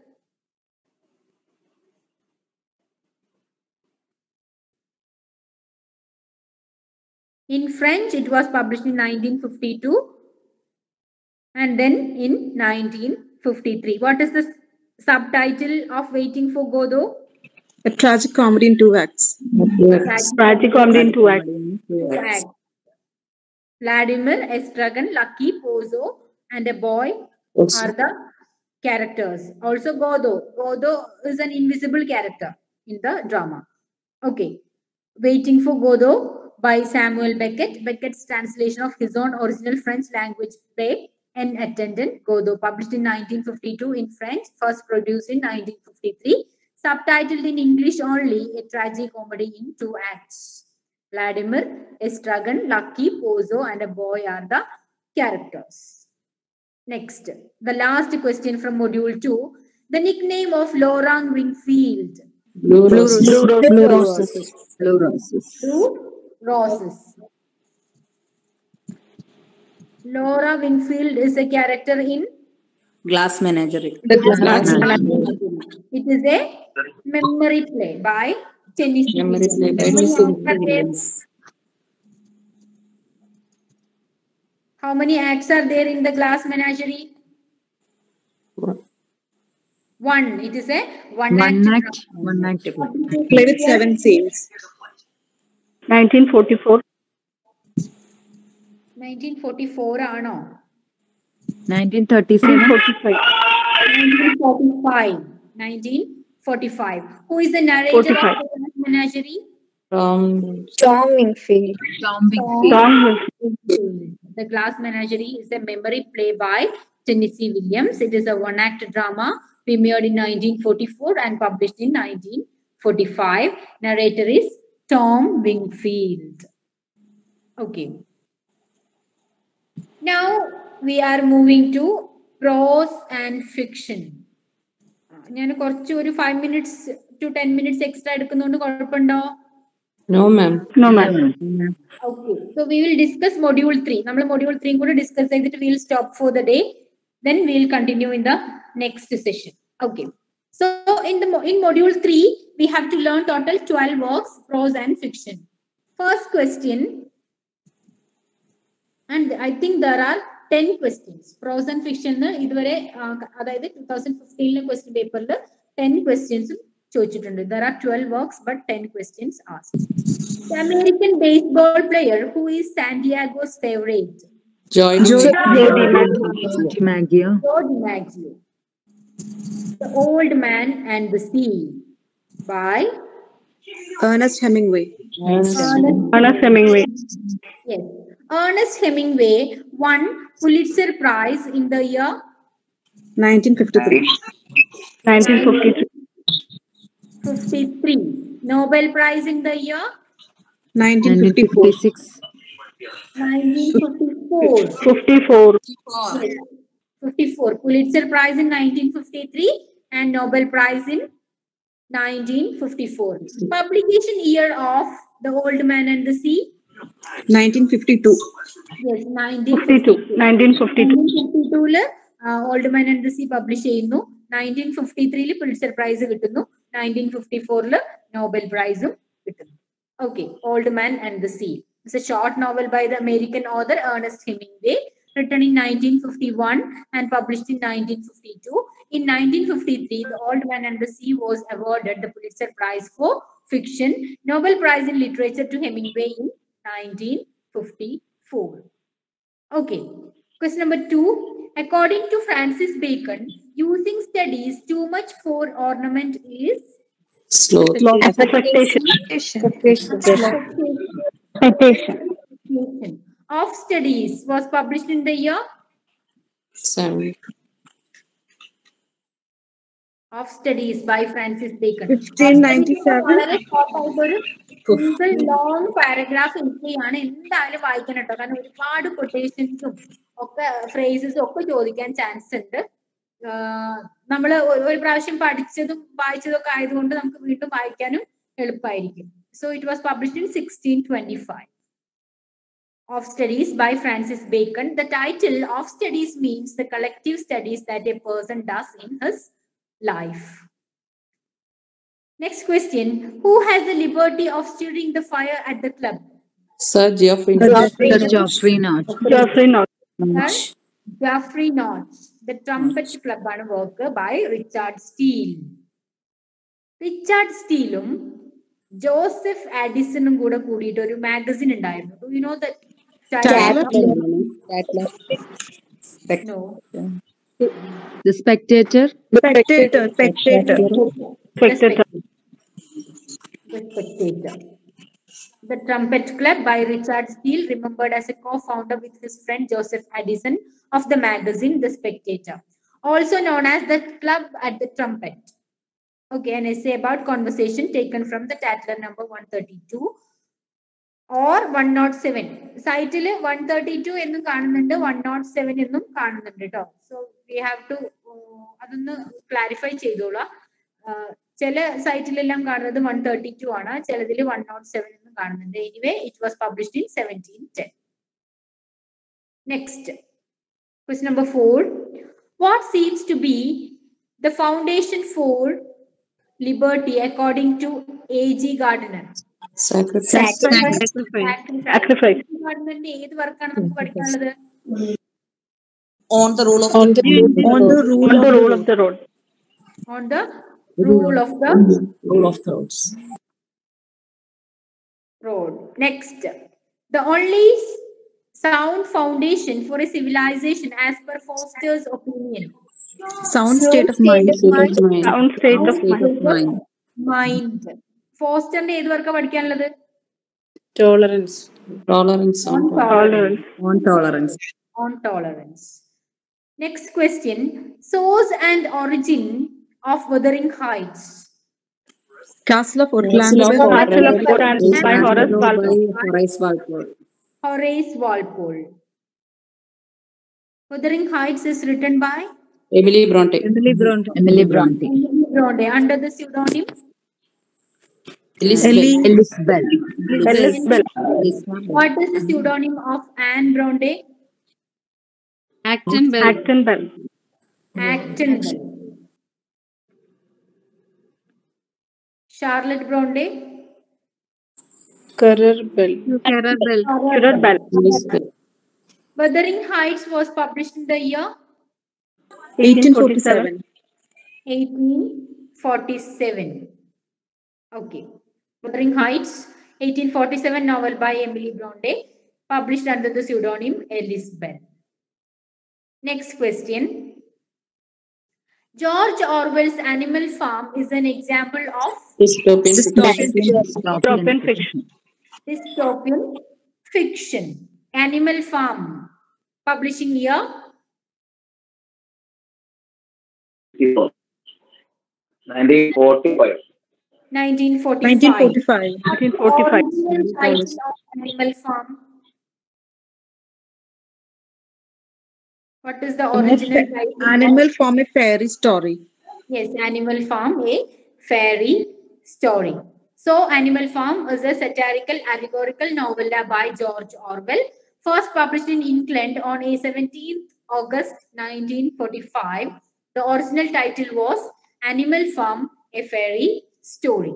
In French, it was published in nineteen fifty-two and then in nineteen fifty-three. What is the subtitle of Waiting for Godot? A tragic comedy in two acts. Tragic comedy in two acts. Correct. Vladimir, Estragon, Lucky, Pozo, and a boy are the characters. Also, Godot. Godot is an invisible character in the drama. Okay. Waiting for Godot by Samuel Beckett. Beckett's translation of his own original French language play, An Attendant, Godot, published in nineteen fifty-two in French, first produced in nineteen fifty-three. Subtitled in English only, a tragic comedy in two acts. Vladimir, Estragon, Lucky, Pozo, and a boy are the characters. Next, the last question from module two. The nickname of Laurent Wingfield. Blue Roses. Blue roses. Blue roses. Blue roses. Laura Wingfield is a character in? Glass Menagerie. The glass. It is a memory play by Tennessee Memory play by Williams. Tennessee Williams. How many acts are there in the Glass Menagerie? One. It is a one, One act. act. One act. Play with seven scenes. nineteen forty-four. nineteen forty-four ആണോ? nineteen thirty-seven. forty-five. nineteen forty-five. nineteen forty-five. Who is the narrator forty-five. of the Glass Menagerie? From Tom Wingfield. Tom Wingfield. The Glass Menagerie is a memory play by Tennessee Williams. It is a one-act drama premiered in nineteen forty-four and published in nineteen forty-five. Narrator is Tom Wingfield. Okay. Now we are moving to prose and fiction. ഞാൻ കുറച്ച് ഒരു five minutes to ten minutes extra എടുക്കുന്നതുകൊണ്ട് കുഴപ്പമുണ്ടോ? No, ma'am. No, ma'am. Okay, so we will discuss module three. നമ്മൾ module three കൂടെ discuss ചെയ്തിട്ട് we will stop for the day. Then we will continue in the next session. Okay. So in the in module three, we have to learn total twelve works, prose and fiction. First question. And I think there are ten questions. Prose and fiction, idvare, that is twenty fifteen question paper, ten questions. There are twelve works, but ten questions asked. The American baseball player who is San Diego's favorite? Joy. Joe. Joe DiMaggio. DiMaggio. Joe DiMaggio. The Old Man and the Sea by Ernest Hemingway. Ernest, Ernest Hemingway. yes. Ernest Hemingway won Pulitzer Prize in the year nineteen fifty-three. nineteen fifty-three. fifty-three. Nobel Prize in the year nineteen nineteen fifty-four. fifty-six. nineteen fifty-four. fifty-four. Yes. fifty-four. Pulitzer Prize in nineteen fifty-three and Nobel Prize in nineteen fifty-four. Publication year of The Old Man and the Sea? nineteen fifty-two. Yes, nineteen fifty-two. nineteen fifty-two. nineteen fifty-two uh, Old Man and the Sea publish ചെയ്യുന്നു. nineteen fifty-three Pulitzer Prize കിട്ടുന്നു. nineteen fifty-four Nobel Prize കിട്ടുന്നു. Okay, Old Man and the Sea. It's a short novel by the American author Ernest Hemingway, written in nineteen fifty-one and published in nineteen fifty-two. In nineteen fifty-three, The Old Man and the Sea was awarded the Pulitzer Prize for Fiction, Nobel Prize in Literature to Hemingway in nineteen fifty-four. Okay, question number two. According to Francis Bacon, using studies too much for ornament is Slow. Affectation. Affectation. Of Studies was published in the year Seven. of Studies by Francis Bacon. fifteen ninety-seven. വളരെ short ആയിട്ടൊരു simple long paragraph ആണ് എന്തായാലും വായിക്കണം കേട്ടോ, കാരണം ഒരുപാട് quotations-ഉം ഒക്കെ phrases ഒക്കെ ചോദിക്കാൻ ചാൻസ് ഉണ്ട്. നമ്മൾ ഒരു പ്രാവശ്യം പഠിച്ചതും വായിച്ചതും ഒക്കെ ആയതുകൊണ്ട് നമുക്ക് വീണ്ടും വായിക്കാനും എളുപ്പമായിരിക്കും. So it was published in sixteen twenty-five. Of Studies by Francis Bacon. The title of studies means the collective studies that a person does in his life. Next question. Who has the liberty of stirring the fire at the club? Sir Geoffrey. Sir Geoffrey Notch. Geoffrey Notch. Sir Geoffrey Notch. The Trumpet Club ആണ് work by Richard Steele. Richard Steeleum Joseph ആഡിസണും കൂടെ കൂടിയിട്ട് ഒരു magazine ഉണ്ടായിരുന്നു. Do you know that? No. The Spectator. Spectator. Spectator. Spectator. The Spectator. The Trumpet Club by Richard Steele, remembered as a co-founder with his friend Joseph Addison of the magazine The Spectator, also known as the Club at the Trumpet. Okay, an essay about conversation taken from the Tatler number one thirty-two or one oh seven. Site one thirty-two എന്നും കാണുന്നുണ്ട്, one oh seven എന്നും കാണുന്നുണ്ട് കേട്ടോ. So we have to അതൊന്ന് clarify ചെയ്തോളാം. ചില സൈറ്റിലെല്ലാം കാണുന്നത് one thirty-two ആണ്, ചിലതിൽ one oh seven എന്നും കാണുന്നുണ്ട്. Anyway, it was published in seventeen ten. Next, question number four. What seems to be the foundation for liberty according to A G Gardner? Sacrifice. Sacrifice. Government ഏത് വർക്കാണ് നമുക്ക് പഠിക്കാനുള്ളത്? On the rule of On the On the rule of the road. On the rule of the rule of throats. road. Next, the only sound foundation for a civilization as per Foster's opinion. sound state of mind. Sound state of mind. Mind. ഫോസ്റ്ററിന്റെ ഏത് വർക്കാ പഠിക്കാനുള്ളത്? Tolerance. Tolerance. On Tolerance. On tolerance. On tolerance. Next question. Source and origin of Wuthering Heights. Castle of Otranto. Castle of Otranto by Horace Walpole. Horace Walpole. Horace Walpole. Wuthering Heights is written by Emily Bronte. Emily Bronte. Emily Bronte. Bronte under the pseudonym Elizabeth. Ellis Bell. Ellis Bell. What is the pseudonym of Anne Bronte? Acton Bell. Acton Bell. Acton Bell. Charlotte Bronte. Currer Bell. Currer Bell. Currer Bell. Elizabeth. Wuthering Heights was published in the year eighteen forty-seven. eighteen forty-seven. Okay. Wuthering Heights, eighteen forty-seven novel by Emily Bronte, published under the pseudonym Alice Bell. Next question. George Orwell's Animal Farm is an example of Dystopian Dystopian fiction. dystopian fiction. Animal Farm, publishing year nineteen forty-five. nineteen forty-five. nineteen forty-five. nineteen forty-five. Original title of Animal Farm. What is the original title? Animal Farm, a fairy story. Yes, Animal Farm, a fairy story. So, Animal Farm is a satirical allegorical novella by George Orwell, first published in England on a seventeenth August nineteen forty-five. The original title was Animal Farm, a fairy story.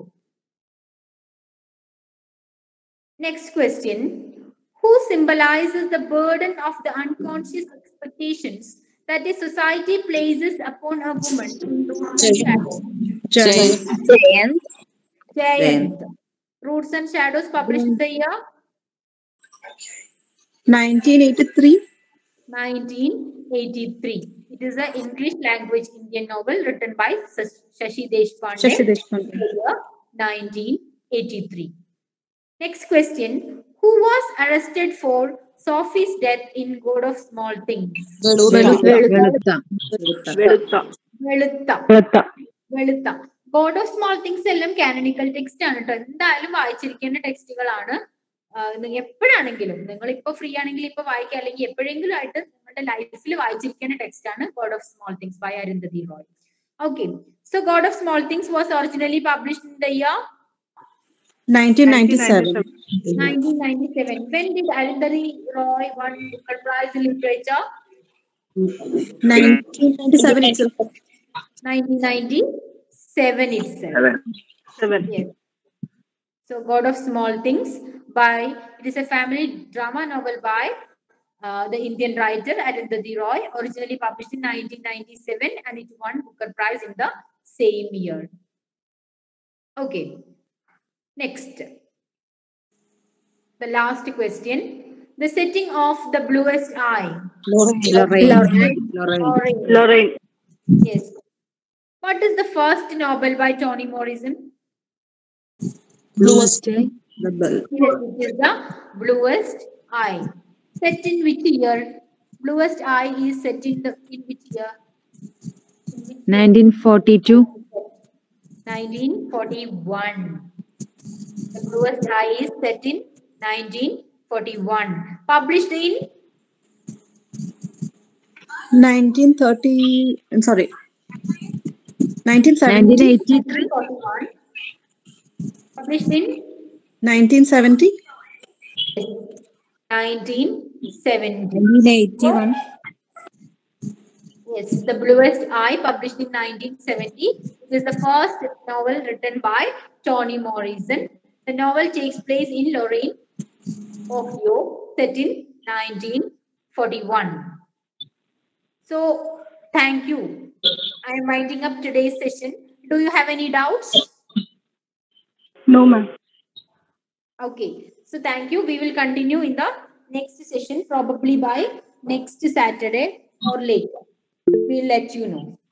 Next question. Who symbolizes the burden of the unconscious expectations that a society places upon a woman in Roots and Shadows? Giant. Jayant. Jayant. Roots and Shadows, published in the year nineteen eighty-three. nineteen eighty-three. It is an English language Indian novel written by Shashi Deshpande. Shashi Deshpande. in the year nineteen eighty-three. Next question. Who was arrested for Sophie's death in God of Small Things? Velutta. Velutta. Velutta. Velutta. Velutta. God of Small Things എല്ലാം കാനണിക്കൽ text ആണ് കേട്ടോ. എന്തായാലും വായിച്ചിരിക്കേണ്ട ടെക്സ്റ്റുകളാണ്. എപ്പോഴാണെങ്കിലും നിങ്ങൾ ഇപ്പൊ free ആണെങ്കിൽ ഇപ്പൊ വായിക്കുക, അല്ലെങ്കിൽ എപ്പോഴെങ്കിലും ആയിട്ട് നിങ്ങളുടെ ലൈഫിൽ വായിച്ചിരിക്കേണ്ട ടെക്സ്റ്റ് ആണ് God of Small Things by Arundhati Roy. Okay, so God of Small Things was originally published in the year nineteen ninety-seven. nineteen ninety-seven. When did Arundhati Roy won Booker Prize in Literature? nineteen ninety-seven itself. nineteen ninety-seven itself. Seven. Seven. Yes. So God of Small Things by, it is a family drama novel by uh, the Indian writer Arundhati Roy, originally published in nineteen ninety-seven, and it won Booker Prize in the same year. Okay. Next. The last question. The setting of The Bluest Eye. Lorraine. Lorraine. Orange. Lorraine. Yes. What is the first novel by Toni Morrison? Bluest Eye. The Bell. Yes, it is The Bluest Eye. Set in which year? Bluest Eye is set in the in which year? In which year? nineteen forty-two. nineteen forty-one. The Bluest Eye is set in nineteen forty-one. Published in nineteen thirty. I'm sorry. nineteen seventy. nineteen eighty-three. forty-one. Published in nineteen seventy. nineteen seventy. nineteen eighty-one. Yes, The Bluest Eye, published in nineteen seventy. It is the first novel written by Toni Morrison. The novel takes place in Lorraine, Ohio, set in nineteen forty-one. So, thank you. I am winding up today's session. Do you have any doubts? No, ma'am. Okay. So, thank you. We will continue in the next session, probably by next Saturday or later. We'll let you know.